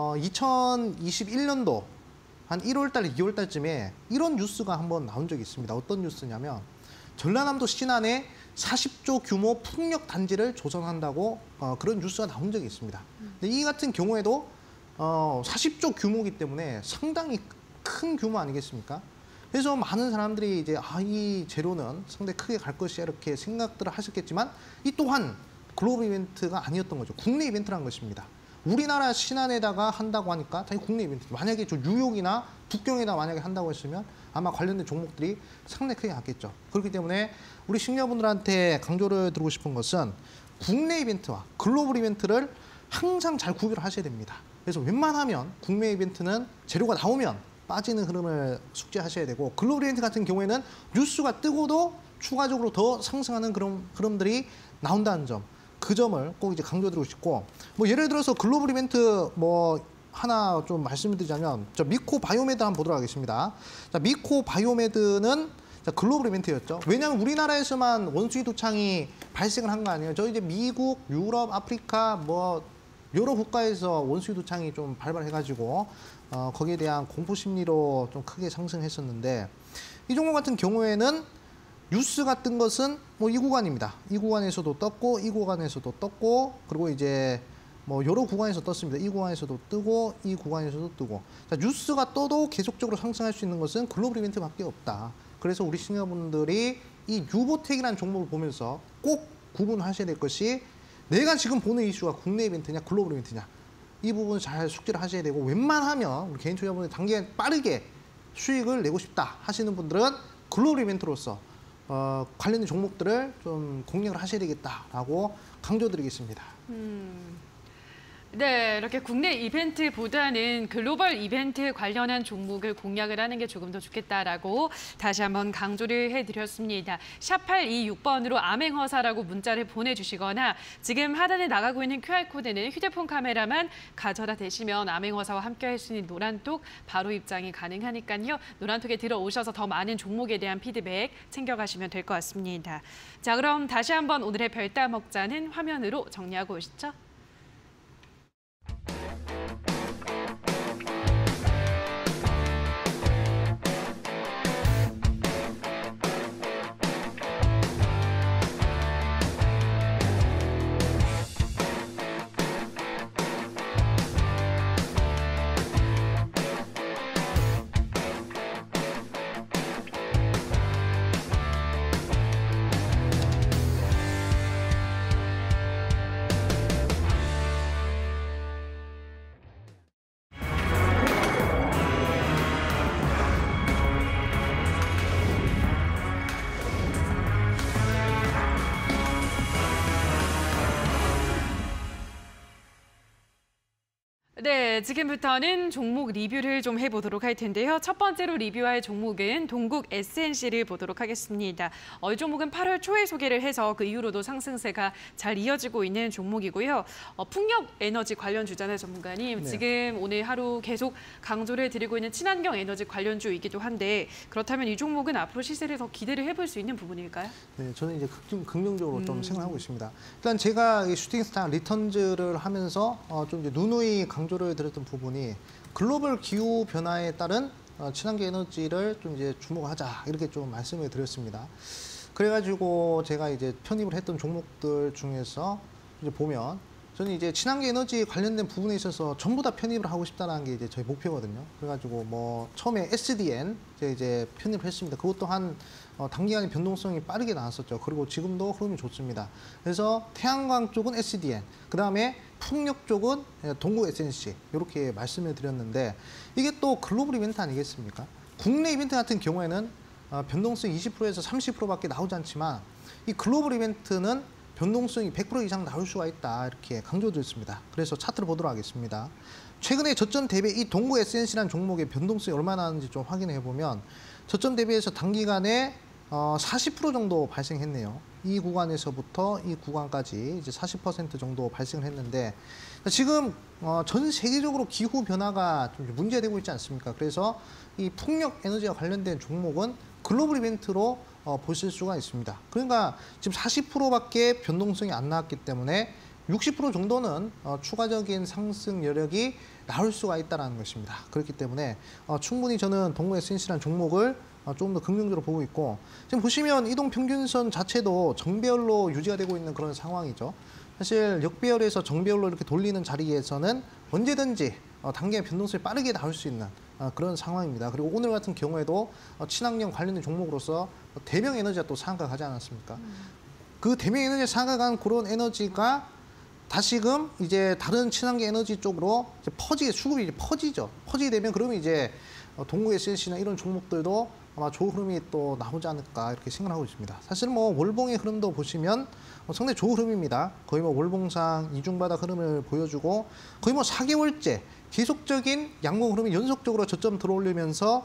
2021년도 한 1월달, 2월달쯤에 이런 뉴스가 한번 나온 적이 있습니다. 어떤 뉴스냐면 전라남도 신안에 40조 규모 풍력 단지를 조성한다고 그런 뉴스가 나온 적이 있습니다. 근데 이 같은 경우에도 40조 규모이기 때문에 상당히 큰 규모 아니겠습니까? 그래서 많은 사람들이 이제 이 재료는 상당히 크게 갈 것이야 이렇게 생각들을 하셨겠지만 이 또한 글로벌 이벤트가 아니었던 거죠. 국내 이벤트라는 것입니다. 우리나라 신안에다가 한다고 하니까 당연히 국내 이벤트. 만약에 저 뉴욕이나 북경에다 만약에 한다고 했으면 아마 관련된 종목들이 상당히 크게 갔겠죠. 그렇기 때문에 우리 시청자분들한테 강조를 드리고 싶은 것은 국내 이벤트와 글로벌 이벤트를 항상 잘 구별을 하셔야 됩니다. 그래서 웬만하면 국내 이벤트는 재료가 나오면 빠지는 흐름을 숙지하셔야 되고 글로벌 이벤트 같은 경우에는 뉴스가 뜨고도 추가적으로 더 상승하는 그런 흐름들이 나온다는 점. 그 점을 꼭 이제 강조드리고 싶고 뭐 예를 들어서 글로벌 이벤트 뭐 하나 좀 말씀을 드리자면 저 미코 바이오메드 한번 보도록 하겠습니다. 자, 미코 바이오메드는 글로벌 이벤트였죠. 왜냐하면 우리나라에서만 원수지 도창이 발생을 한 거 아니에요. 저 이제 미국, 유럽, 아프리카 뭐 여러 국가에서 원수지 도창이 좀 발발해가지고 거기에 대한 공포 심리로 좀 크게 상승했었는데 이 종목 같은 경우에는 뉴스가 뜬 것은 뭐 이 구간입니다. 이 구간에서도 떴고 이 구간에서도 떴고 그리고 이제 뭐 여러 구간에서 떴습니다. 이 구간에서도 뜨고 이 구간에서도 뜨고 자, 뉴스가 떠도 계속적으로 상승할 수 있는 것은 글로벌 이벤트밖에 없다. 그래서 우리 시청자분들이 이 뉴보텍이라는 종목을 보면서 꼭 구분하셔야 될 것이 내가 지금 보는 이슈가 국내 이벤트냐 글로벌 이벤트냐 이 부분 잘 숙지를 하셔야 되고 웬만하면 우리 개인 투자분들 단기에 빠르게 수익을 내고 싶다 하시는 분들은 글로벌 이벤트로서 관련된 종목들을 좀 공략을 하셔야 되겠다라고 강조드리겠습니다. 네, 이렇게 국내 이벤트보다는 글로벌 이벤트 관련한 종목을 공략을 하는 게 조금 더 좋겠다라고 다시 한번 강조를 해드렸습니다. 샵 826번으로 암행어사라고 문자를 보내주시거나 지금 하단에 나가고 있는 QR코드는 휴대폰 카메라만 가져다 대시면 암행어사와 함께 할 수 있는 노란톡 바로 입장이 가능하니까요. 노란톡에 들어오셔서 더 많은 종목에 대한 피드백 챙겨가시면 될 것 같습니다. 자, 그럼 다시 한번 오늘의 별따 먹자는 화면으로 정리하고 오시죠. 네, 지금부터는 종목 리뷰를 좀 해보도록 할 텐데요. 첫 번째로 리뷰할 종목은 동국 SNC를 보도록 하겠습니다. 이 종목은 8월 초에 소개를 해서 그 이후로도 상승세가 잘 이어지고 있는 종목이고요. 풍력 에너지 관련 주잖아요, 전문가님. 네. 지금 오늘 하루 계속 강조를 드리고 있는 친환경 에너지 관련주이기도 한데 그렇다면 이 종목은 앞으로 시세를 더 기대를 해볼 수 있는 부분일까요? 네, 저는 이제 긍정적으로 좀 생각하고 있습니다. 일단 제가 이 슈팅스타 리턴즈를 하면서 좀 이제 누누이 강조를 드렸던 부분이 글로벌 기후 변화에 따른 친환경 에너지를 좀 이제 주목하자 이렇게 좀 말씀을 드렸습니다. 그래가지고 제가 이제 편입을 했던 종목들 중에서 이제 보면 저는 이제 친환경 에너지 관련된 부분에 있어서 전부 다 편입을 하고 싶다는 게 이제 저희 목표거든요. 그래가지고 뭐 처음에 SDN 이제 편입을 했습니다. 그것도 한 단기간에 변동성이 빠르게 나왔었죠. 그리고 지금도 흐름이 좋습니다. 그래서 태양광 쪽은 SDN, 그 다음에 풍력 쪽은 동국 SNC 이렇게 말씀을 드렸는데 이게 또 글로벌 이벤트 아니겠습니까? 국내 이벤트 같은 경우에는 변동성이 20%에서 30%밖에 나오지 않지만 이 글로벌 이벤트는 변동성이 100% 이상 나올 수가 있다 이렇게 강조드렸습니다. 그래서 차트를 보도록 하겠습니다. 최근에 저점 대비 이 동국 SNC라는 종목의 변동성이 얼마나 나는지 좀 확인해 보면 저점 대비해서 단기간에 40% 정도 발생했네요. 이 구간에서부터 이 구간까지 이제 40% 정도 발생을 했는데 지금 전 세계적으로 기후 변화가 좀 문제되고 있지 않습니까? 그래서 이 풍력 에너지와 관련된 종목은 글로벌 이벤트로 보실 수가 있습니다. 그러니까 지금 40%밖에 변동성이 안 나왔기 때문에 60% 정도는 추가적인 상승 여력이 나올 수가 있다는 것입니다. 그렇기 때문에 충분히 저는 동국 SNC라는 종목을 조금 더 긍정적으로 보고 있고 지금 보시면 이동평균선 자체도 정배열로 유지가 되고 있는 그런 상황이죠. 사실 역배열에서 정배열로 이렇게 돌리는 자리에서는 언제든지 단기의 변동성이 빠르게 나올 수 있는 그런 상황입니다. 그리고 오늘 같은 경우에도 친환경 관련된 종목으로서 대명에너지가 또 상한가 가지 않았습니까? 그 대명에너지 상한가 간 그런 에너지가 다시금 이제 다른 친환경 에너지 쪽으로 이제 수급이 이제 퍼지죠. 퍼지게 되면 그러면 이제 동국 SNC나 이런 종목들도 아마 좋은 흐름이 또 나오지 않을까 이렇게 생각하고 있습니다. 사실 뭐 월봉의 흐름도 보시면 상당히 좋은 흐름입니다. 거의 뭐 월봉상 이중바닥 흐름을 보여주고 거의 뭐 4개월째 계속적인 양봉 흐름이 연속적으로 저점 들어올리면서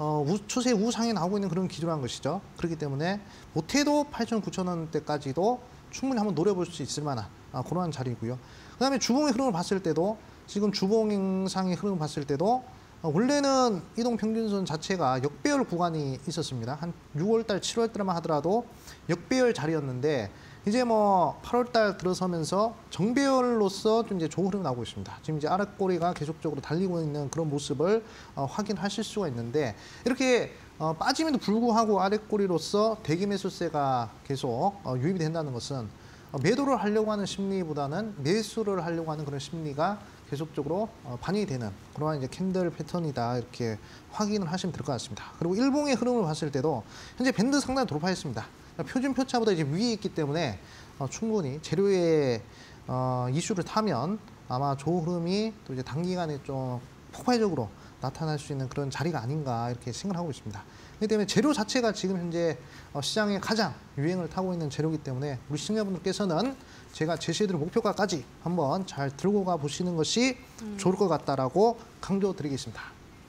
추세 우상에 나오고 있는 그런 기조라는 것이죠. 그렇기 때문에 못해도 8,000, 9,000원대까지도 충분히 한번 노려볼 수 있을 만한 그러한 자리고요. 그다음에 주봉의 흐름을 봤을 때도 지금 주봉상의 흐름을 봤을 때도 원래는 이동평균선 자체가 역배열 구간이 있었습니다. 한 6월달, 7월달만 하더라도 역배열 자리였는데 이제 뭐 8월달 들어서면서 정배열로서 좀 이제 좋은 흐름이 나오고 있습니다. 지금 이제 아랫꼬리가 계속적으로 달리고 있는 그런 모습을 확인하실 수가 있는데 이렇게 빠짐에도 불구하고 아랫꼬리로서 대기 매수세가 계속 유입이 된다는 것은 매도를 하려고 하는 심리보다는 매수를 하려고 하는 그런 심리가 계속적으로 반영이 되는 그러한 이제 캔들 패턴이다 이렇게 확인을 하시면 될 것 같습니다. 그리고 일봉의 흐름을 봤을 때도 현재 밴드 상단을 돌파했습니다. 표준 표차보다 이제 위에 있기 때문에 충분히 재료의 이슈를 타면 아마 좋은 흐름이 또 이제 단기간에 좀 폭발적으로 나타날 수 있는 그런 자리가 아닌가 이렇게 생각하고 있습니다. 그렇기 때문에 재료 자체가 지금 현재 시장에 가장 유행을 타고 있는 재료이기 때문에 우리 시청자분들께서는 제가 제시해드린 목표가까지 한번 잘 들고 가 보시는 것이 좋을 것 같다라고 강조드리겠습니다.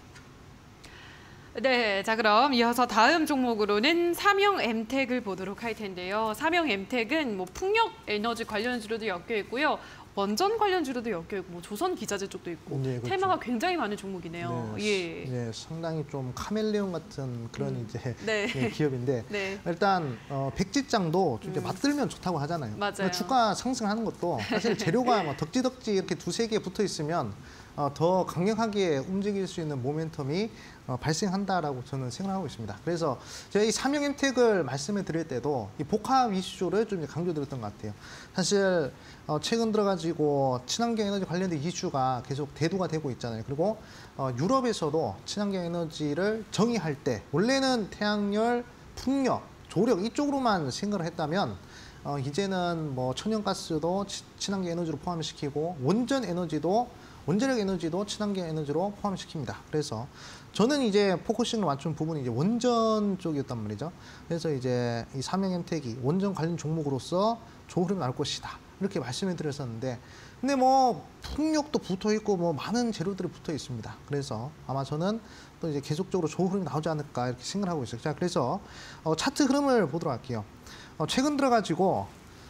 네, 자 그럼 이어서 다음 종목으로는 삼형 엠텍을 보도록 할 텐데요. 삼형 엠텍은 뭐 풍력 에너지 관련주로도 엮여 있고요. 원전 관련주로도 엮여 있고 뭐 조선 기자재 쪽도 있고 네, 그렇죠. 테마가 굉장히 많은 종목이네요. 네, 예. 네, 상당히 좀 카멜레온 같은 그런 이제 네. 네, 기업인데 네. 일단 백지장도 좀 이제 맞들면 좋다고 하잖아요. 맞아요. 그러니까 주가 상승하는 것도 사실 재료가 뭐 덕지덕지 이렇게 두세 개 붙어 있으면 더 강력하게 움직일 수 있는 모멘텀이 발생한다라고 저는 생각하고 있습니다. 그래서 제가 이 삼형 엠텍을 말씀을 드릴 때도 이 복합 이슈를 좀 강조드렸던 것 같아요. 사실 최근 들어가지고 친환경 에너지 관련된 이슈가 계속 대두가 되고 있잖아요. 그리고 유럽에서도 친환경 에너지를 정의할 때 원래는 태양열, 풍력, 조력 이쪽으로만 생각을 했다면 이제는 뭐 천연가스도 친환경 에너지로 포함시키고 원자력 에너지도 친환경 에너지로 포함시킵니다. 그래서 저는 이제 포커싱을 맞춘 부분이 이제 원전 쪽이었단 말이죠. 그래서 이제 이 삼형 엠텍이 원전 관련 종목으로서 좋은 흐름이 나올 것이다. 이렇게 말씀을 드렸었는데, 근데 뭐 풍력도 붙어 있고 뭐 많은 재료들이 붙어 있습니다. 그래서 아마 저는 또 이제 계속적으로 좋은 흐름이 나오지 않을까 이렇게 생각하고 있어요. 자, 그래서 차트 흐름을 보도록 할게요. 최근 들어가지고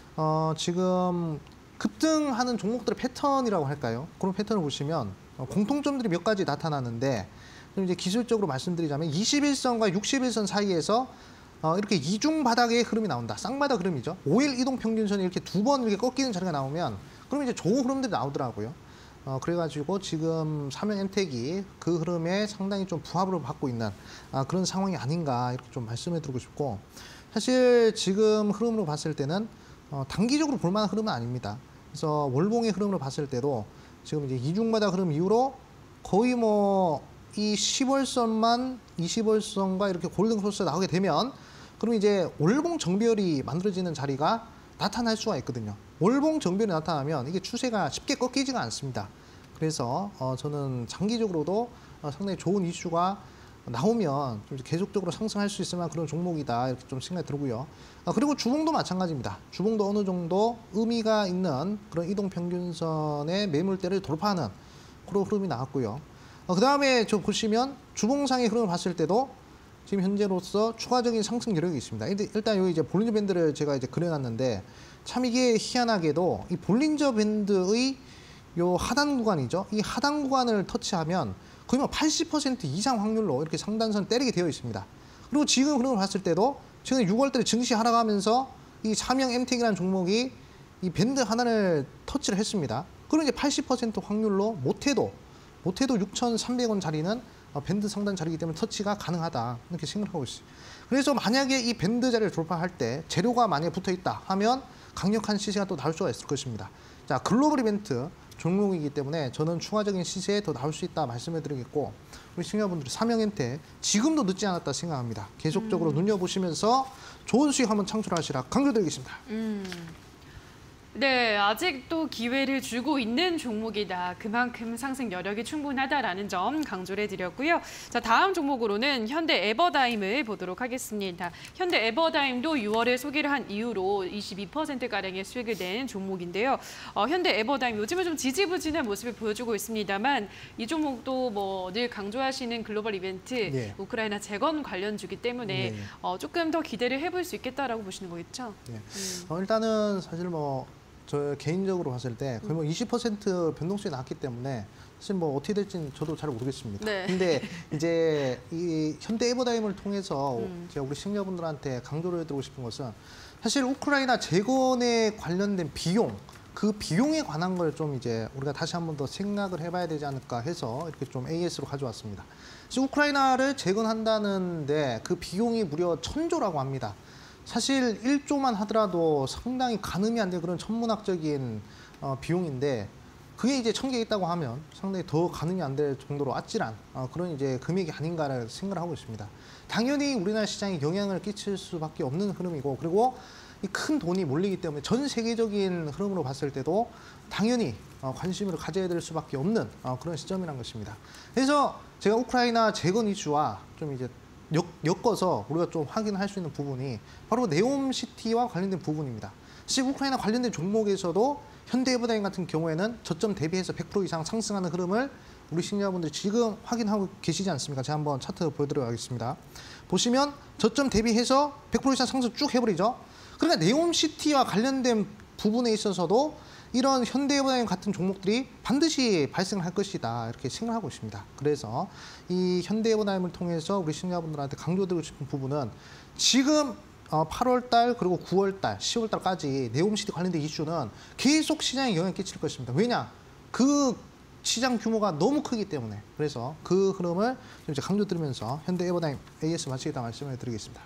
지금 급등하는 종목들의 패턴이라고 할까요? 그런 패턴을 보시면 공통점들이 몇 가지 나타나는데, 좀 이제 기술적으로 말씀드리자면 21선과 61선 사이에서 이렇게 이중 바닥의 흐름이 나온다. 쌍바닥 흐름이죠. 5일 이동 평균선이 이렇게 두 번 이렇게 꺾이는 자리가 나오면 그럼 이제 좋은 흐름들이 나오더라고요. 그래가지고 지금 삼형 엠텍이 그 흐름에 상당히 좀 부합을 받고 있는 그런 상황이 아닌가 이렇게 좀 말씀을 드리고 싶고, 사실 지금 흐름으로 봤을 때는 단기적으로 볼 만한 흐름은 아닙니다. 그래서 월봉의 흐름으로 봤을 때도 지금 이제 이중바닥 흐름 이후로 거의 뭐 이 10월선만 20월선과 이렇게 골든 크로스 나오게 되면 그럼 이제 월봉 정별이 만들어지는 자리가 나타날 수가 있거든요. 월봉 정별이 나타나면 이게 추세가 쉽게 꺾이지가 않습니다. 그래서 저는 장기적으로도 상당히 좋은 이슈가 나오면 좀 계속적으로 상승할 수 있을 만한 그런 종목이다 이렇게 좀 생각이 들고요. 그리고 주봉도 마찬가지입니다. 주봉도 어느 정도 의미가 있는 그런 이동평균선의 매물대를 돌파하는 그런 흐름이 나왔고요. 그 다음에 저 보시면 주봉상의 흐름을 봤을 때도 지금 현재로서 추가적인 상승 여력이 있습니다. 일단 여기 이제 볼린저 밴드를 제가 이제 그려놨는데 참 이게 희한하게도 이 볼린저 밴드의 요 하단 구간이죠. 이 하단 구간을 터치하면 거의 뭐 80% 이상 확률로 이렇게 상단선 때리게 되어 있습니다. 그리고 지금 흐름을 봤을 때도 지금 6월달에 증시 하락하면서 이 삼형 엠텍이라는 종목이 이 밴드 하나를 터치를 했습니다. 그럼 이제 80% 확률로 못해도 6,300원 자리는 밴드 상단 자리이기 때문에 터치가 가능하다 이렇게 생각하고 있어요. 그래서 만약에 이 밴드 자리를 돌파할 때 재료가 만약에 붙어 있다 하면 강력한 시세가 또 나올 수가 있을 것입니다. 자, 글로벌 이벤트 종목이기 때문에 저는 추가적인 시세에 더 나올 수 있다 말씀을 드리겠고, 우리 시청자분들이 삼형 엠텍 지금도 늦지 않았다 생각합니다. 계속적으로 눈여보시면서 좋은 수익 한번 창출하시라 강조드리겠습니다. 네, 아직도 기회를 주고 있는 종목이다. 그만큼 상승 여력이 충분하다라는 점 강조를 해드렸고요. 자, 다음 종목으로는 현대 에버다임을 보도록 하겠습니다. 현대 에버다임도 6월에 소개를 한 이후로 22%가량의 수익을 낸 종목인데요. 현대 에버다임 요즘은 좀 지지부진한 모습을 보여주고 있습니다만 이 종목도 뭐 늘 강조하시는 글로벌 이벤트, 네. 우크라이나 재건 관련주기 때문에 네. 조금 더 기대를 해볼 수 있겠다라고 보시는 거겠죠? 네. 일단은 사실 뭐 저 개인적으로 봤을 때 거의 뭐 20% 변동성이 나왔기 때문에 사실 뭐 어떻게 될지는 저도 잘 모르겠습니다. 네. 근데 이제 이 현대 에버다임을 통해서 제가 우리 시청자분들한테 강조를 해드리고 싶은 것은 사실 우크라이나 재건에 관련된 비용, 그 비용에 관한 걸 좀 이제 우리가 다시 한 번 더 생각을 해봐야 되지 않을까 해서 이렇게 좀 AS로 가져왔습니다. 지금 우크라이나를 재건한다는데 그 비용이 무려 1,000조라고 합니다. 사실 1조만 하더라도 상당히 가늠이 안 되는 그런 천문학적인 비용인데, 그게 이제 1,000개 있다고 하면 상당히 더 가늠이 안 될 정도로 아찔한 그런 이제 금액이 아닌가를 생각을 하고 있습니다. 당연히 우리나라 시장에 영향을 끼칠 수밖에 없는 흐름이고, 그리고 이 큰 돈이 몰리기 때문에 전 세계적인 흐름으로 봤을 때도 당연히 관심을 가져야 될 수밖에 없는 그런 시점이란 것입니다. 그래서 제가 우크라이나 재건 이슈와 좀 이제 엮어서 우리가 좀 확인할 수 있는 부분이 바로 네옴시티와 관련된 부분입니다. 사실 우크라이나 관련된 종목에서도 현대해보다인 같은 경우에는 저점 대비해서 100% 이상 상승하는 흐름을 우리 시청자분들이 지금 확인하고 계시지 않습니까? 제가 한번 차트 보여드리도록 하겠습니다. 보시면 저점 대비해서 100% 이상 상승 쭉 해버리죠. 그러니까 네옴시티와 관련된 부분에 있어서도 이런 현대해보다인 같은 종목들이 반드시 발생할 것이다 이렇게 생각하고 있습니다. 그래서 이 현대해보다임을 통해서 우리 시청자분들한테 강조드리고 싶은 부분은 지금 8월 달 그리고 9월 달, 10월 달까지 네옴시티 관련된 이슈는 계속 시장에 영향을 끼칠 것입니다. 왜냐? 그 시장 규모가 너무 크기 때문에. 그래서 그 흐름을 좀 이제 강조드리면서 현대해보다임 AS 마치겠다 말씀을 드리겠습니다.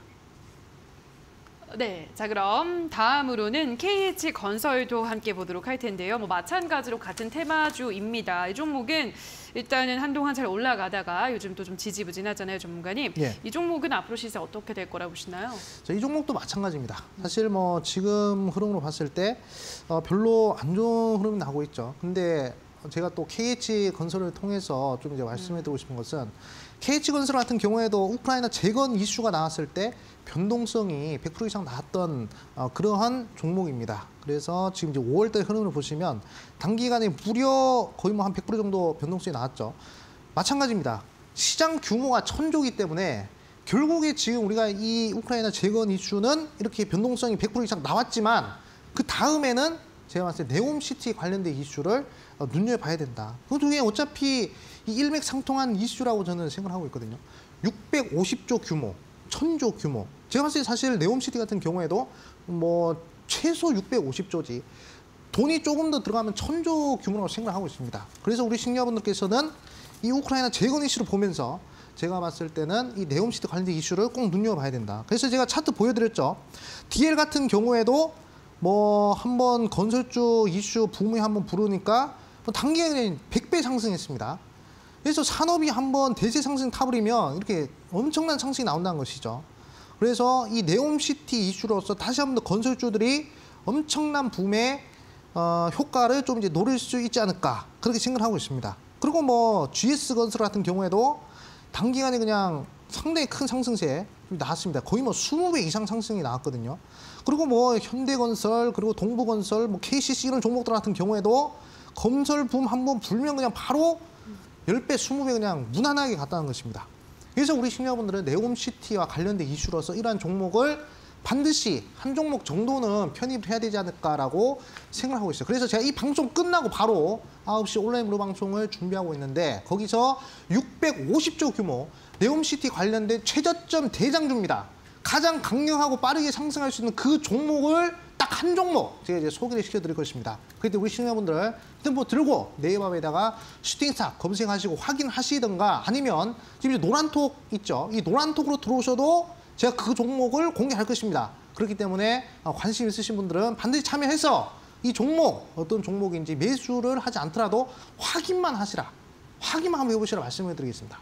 네, 자 그럼 다음으로는 KH건설도 함께 보도록 할 텐데요. 마찬가지로 같은 테마주입니다. 이 종목은 일단은 한동안 잘 올라가다가 요즘 또 좀 지지부진하잖아요, 전문가님. 예. 이 종목은 앞으로 시세 어떻게 될 거라고 보시나요? 자, 이 종목도 마찬가지입니다. 사실 지금 흐름으로 봤을 때 별로 안 좋은 흐름이 나고 있죠. 근데 제가 또 KH건설을 통해서 좀 이제 말씀해드리고 싶은 것은 KH건설 같은 경우에도 우크라이나 재건 이슈가 나왔을 때 변동성이 100% 이상 나왔던 그러한 종목입니다. 그래서 지금 이제 5월달 흐름을 보시면 단기간에 무려 거의 한 100% 정도 변동성이 나왔죠. 마찬가지입니다. 시장 규모가 천조이기 때문에 결국에 지금 우리가 이 우크라이나 재건 이슈는 이렇게 변동성이 100% 이상 나왔지만 그 다음에는 제가 봤을 때 네옴시티 관련된 이슈를 눈여겨봐야 된다. 그 중에 어차피 이 일맥상통한 이슈라고 저는 생각을 하고 있거든요. 650조 규모, 1000조 규모. 제가 봤을 때 사실 네옴시티 같은 경우에도 최소 650조지. 돈이 조금 더 들어가면 1000조 규모라고 생각을 하고 있습니다. 그래서 우리 시청자분들께서는 이 우크라이나 재건 이슈를 보면서 제가 봤을 때는 이 네옴시티 관련된 이슈를 꼭 눈여겨봐야 된다. 그래서 제가 차트 보여드렸죠. DL 같은 경우에도 한번 건설주 이슈 붐이 한번 부르니까 단기간에 100배 상승했습니다. 그래서 산업이 한번 대세 상승 타버리면 이렇게 엄청난 상승이 나온다는 것이죠. 그래서 이 네옴시티 이슈로서 다시 한번 더 건설주들이 엄청난 붐의 효과를 좀 이제 노릴 수 있지 않을까 그렇게 생각을 하고 있습니다. 그리고 GS건설 같은 경우에도 단기간에 그냥 상당히 큰 상승세 나왔습니다. 거의 20배 이상 상승이 나왔거든요. 그리고 현대건설 그리고 동부건설 KCC 이런 종목들 같은 경우에도 건설 붐 한번 불면 그냥 바로 10배, 20배 그냥 무난하게 갔다는 것입니다. 그래서 우리 시청자분들은 네옴시티와 관련된 이슈로서 이러한 종목을 반드시 한 종목 정도는 편입을 해야 되지 않을까라고 생각을 하고 있어요. 그래서 제가 이 방송 끝나고 바로 9시 온라인 무료 방송을 준비하고 있는데 거기서 650조 규모 네옴시티 관련된 최저점 대장주입니다. 가장 강력하고 빠르게 상승할 수 있는 그 종목을 딱 한 종목 제가 이제 소개를 시켜드릴 것입니다. 그때 우리 시청자분들 휴대폰 들고 네이버에다가 슈팅스타 검색하시고 확인하시든가 아니면 지금 이제 노란톡 있죠. 이 노란톡으로 들어오셔도 제가 그 종목을 공개할 것입니다. 그렇기 때문에 관심 있으신 분들은 반드시 참여해서 이 종목 어떤 종목인지 매수를 하지 않더라도 확인만 하시라. 확인만 한번 해보시라 말씀을 드리겠습니다.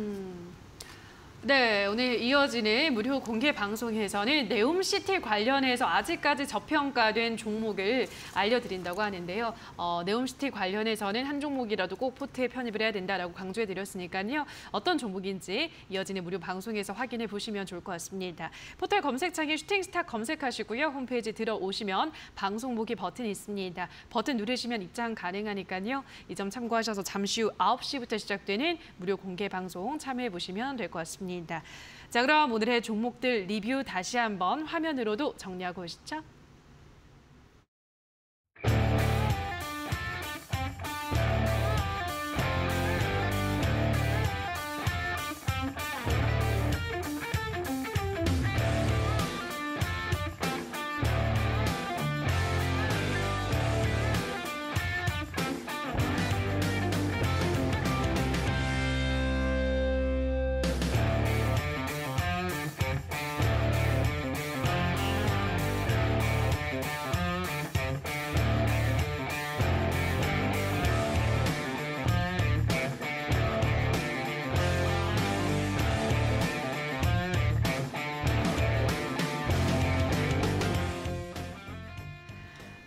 네, 오늘 이어지는 무료 공개 방송에서는 네옴시티 관련해서 아직까지 저평가된 종목을 알려드린다고 하는데요. 네옴시티 관련해서는 한 종목이라도 꼭 포트에 편입을 해야 된다라고 강조해드렸으니까요. 어떤 종목인지 이어지는 무료 방송에서 확인해 보시면 좋을 것 같습니다. 포털 검색창에 슈팅스타 검색하시고요. 홈페이지 들어오시면 방송 보기 버튼이 있습니다. 버튼 누르시면 입장 가능하니까요. 이 점 참고하셔서 잠시 후 9시부터 시작되는 무료 공개 방송 참여해 보시면 될 것 같습니다. 자, 그럼 오늘의 종목들 리뷰 다시 한번 화면으로도 정리하고 오시죠.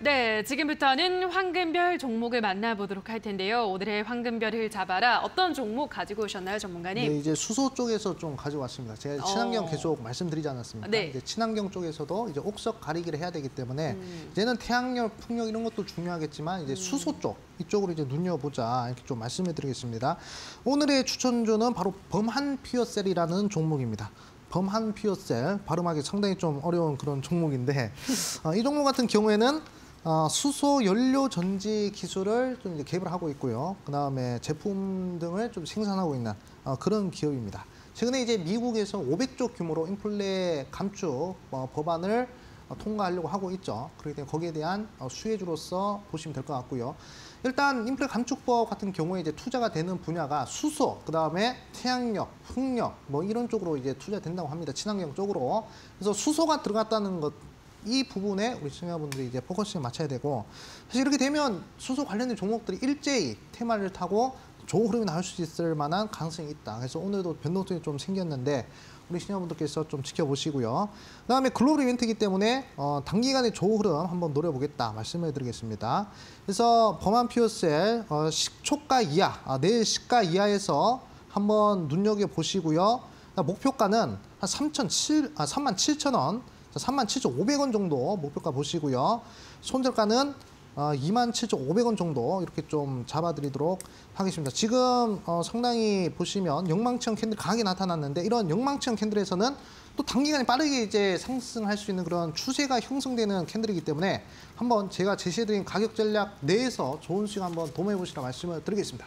네, 지금부터는 황금별 종목을 만나보도록 할 텐데요. 오늘의 황금별을 잡아라. 어떤 종목 가지고 오셨나요, 전문가님? 네, 이제 수소 쪽에서 좀 가져왔습니다. 제가 친환경 계속 말씀드리지 않았습니까? 네. 이제 친환경 쪽에서도 이제 옥석 가리기를 해야 되기 때문에 이제는 태양열, 풍력 이런 것도 중요하겠지만 이제 수소 쪽 이쪽으로 이제 눈여보자 이렇게 좀 말씀을 드리겠습니다. 오늘의 추천주는 바로 범한피어셀이라는 종목입니다. 범한피어셀 발음하기 상당히 좀 어려운 그런 종목인데 이 종목 같은 경우에는 수소 연료 전지 기술을 좀 이제 개발을 하고 있고요. 그다음에 제품 등을 좀 생산하고 있는 그런 기업입니다. 최근에 이제 미국에서 500조 규모로 인플레 감축 법안을 통과하려고 하고 있죠. 그렇기 때문에 거기에 대한 수혜주로서 보시면 될 것 같고요. 일단 인플레 감축법 같은 경우에 이제 투자가 되는 분야가 수소, 그다음에 태양력, 풍력 뭐 이런 쪽으로 이제 투자된다고 합니다. 친환경 쪽으로. 그래서 수소가 들어갔다는 것 이 부분에 우리 시청자분들이 이제 포커싱을 맞춰야 되고 사실 이렇게 되면 수소 관련된 종목들이 일제히 테마를 타고 좋은 흐름이 나올 수 있을 만한 가능성이 있다. 그래서 오늘도 변동성이 좀 생겼는데 우리 시청자분들께서 좀 지켜보시고요. 그다음에 글로벌 이벤트이기 때문에 단기간에 좋은 흐름 한번 노려보겠다 말씀을 드리겠습니다. 그래서 범한피어셀 시초가 이하, 내일 시가 이하에서 한번 눈여겨보시고요. 목표가는 한 37,000원, 37,500원 정도 목표가 보시고요. 손절가는 27,500원 정도 이렇게 좀 잡아드리도록 하겠습니다. 지금 상당히 보시면 영망치형 캔들 강하게 나타났는데 이런 영망치형 캔들에서는 또 단기간에 빠르게 이제 상승할 수 있는 그런 추세가 형성되는 캔들이기 때문에 한번 제가 제시해드린 가격 전략 내에서 좋은 수익 한번 도모해 보시라 말씀을 드리겠습니다.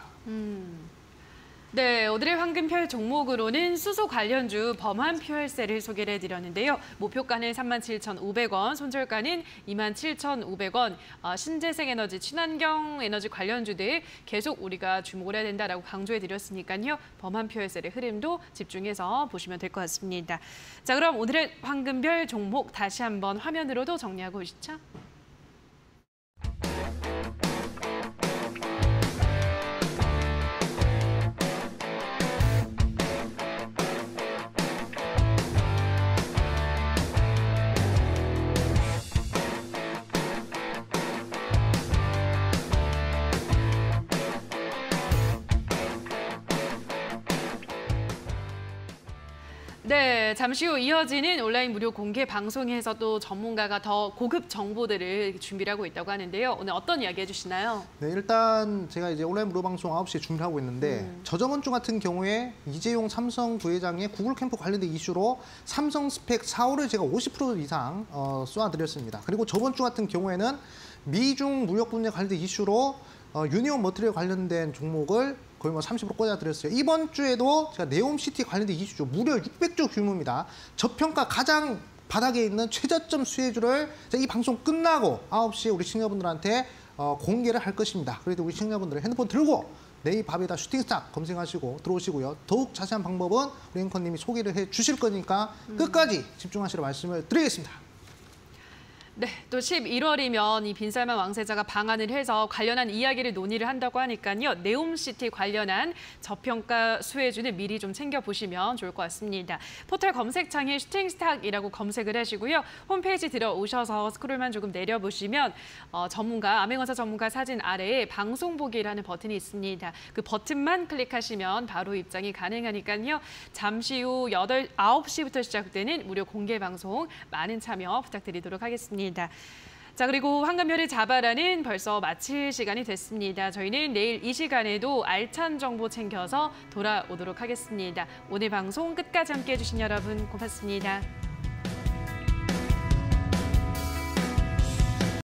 네, 오늘의 황금별 종목으로는 수소 관련주 범한퓨얼셀을 소개를 해드렸는데요. 목표가는 37,500원, 손절가는 27,500원. 신재생에너지, 친환경 에너지 관련주들 계속 우리가 주목을 해야 된다라고 강조해드렸으니까요. 범한퓨얼셀의 흐름도 집중해서 보시면 될 것 같습니다. 자, 그럼 오늘의 황금별 종목 다시 한번 화면으로도 정리하고 오시죠. 네, 잠시 후 이어지는 온라인 무료 공개 방송에서 또 전문가가 더 고급 정보들을 준비를 하고 있다고 하는데요. 오늘 어떤 이야기 해주시나요? 네, 일단 제가 이제 온라인 무료 방송 9시에 준비를 하고 있는데 저저번 주 같은 경우에 이재용 삼성 부회장의 구글 캠프 관련된 이슈로 삼성 스펙 4호를 제가 50% 이상 쏘아드렸습니다. 그리고 저번 주 같은 경우에는 미중 무역 분야 관련된 이슈로 유니온 머티리얼 관련된 종목을 거의 뭐 30% 꽂아드렸어요. 이번 주에도 제가 네옴시티 관련된 이슈죠. 무려 600조 규모입니다. 저평가 가장 바닥에 있는 최저점 수혜주를 이 방송 끝나고 9시에 우리 시청자분들한테 공개를 할 것입니다. 그래도 우리 시청자분들은 핸드폰 들고 네이버에다 슈팅스타 검색하시고 들어오시고요. 더욱 자세한 방법은 우리 앵커님이 소개를 해 주실 거니까 끝까지 집중하시라 말씀을 드리겠습니다. 네, 또 11월이면 이 빈살만 왕세자가 방한을 해서 관련한 이야기를 논의를 한다고 하니까요. 네옴시티 관련한 저평가 수혜주는 미리 좀 챙겨보시면 좋을 것 같습니다. 포털 검색창에 슈팅스탁이라고 검색을 하시고요. 홈페이지 들어오셔서 스크롤만 조금 내려보시면 암행어사 전문가 사진 아래에 방송 보기라는 버튼이 있습니다. 그 버튼만 클릭하시면 바로 입장이 가능하니까요. 잠시 후 9시부터 시작되는 무료 공개 방송 많은 참여 부탁드리도록 하겠습니다. 자, 그리고 황금별을 잡아라는 벌써 마칠 시간이 됐습니다. 저희는 내일 이 시간에도 알찬 정보 챙겨서 돌아오도록 하겠습니다. 오늘 방송 끝까지 함께해 주신 여러분 고맙습니다.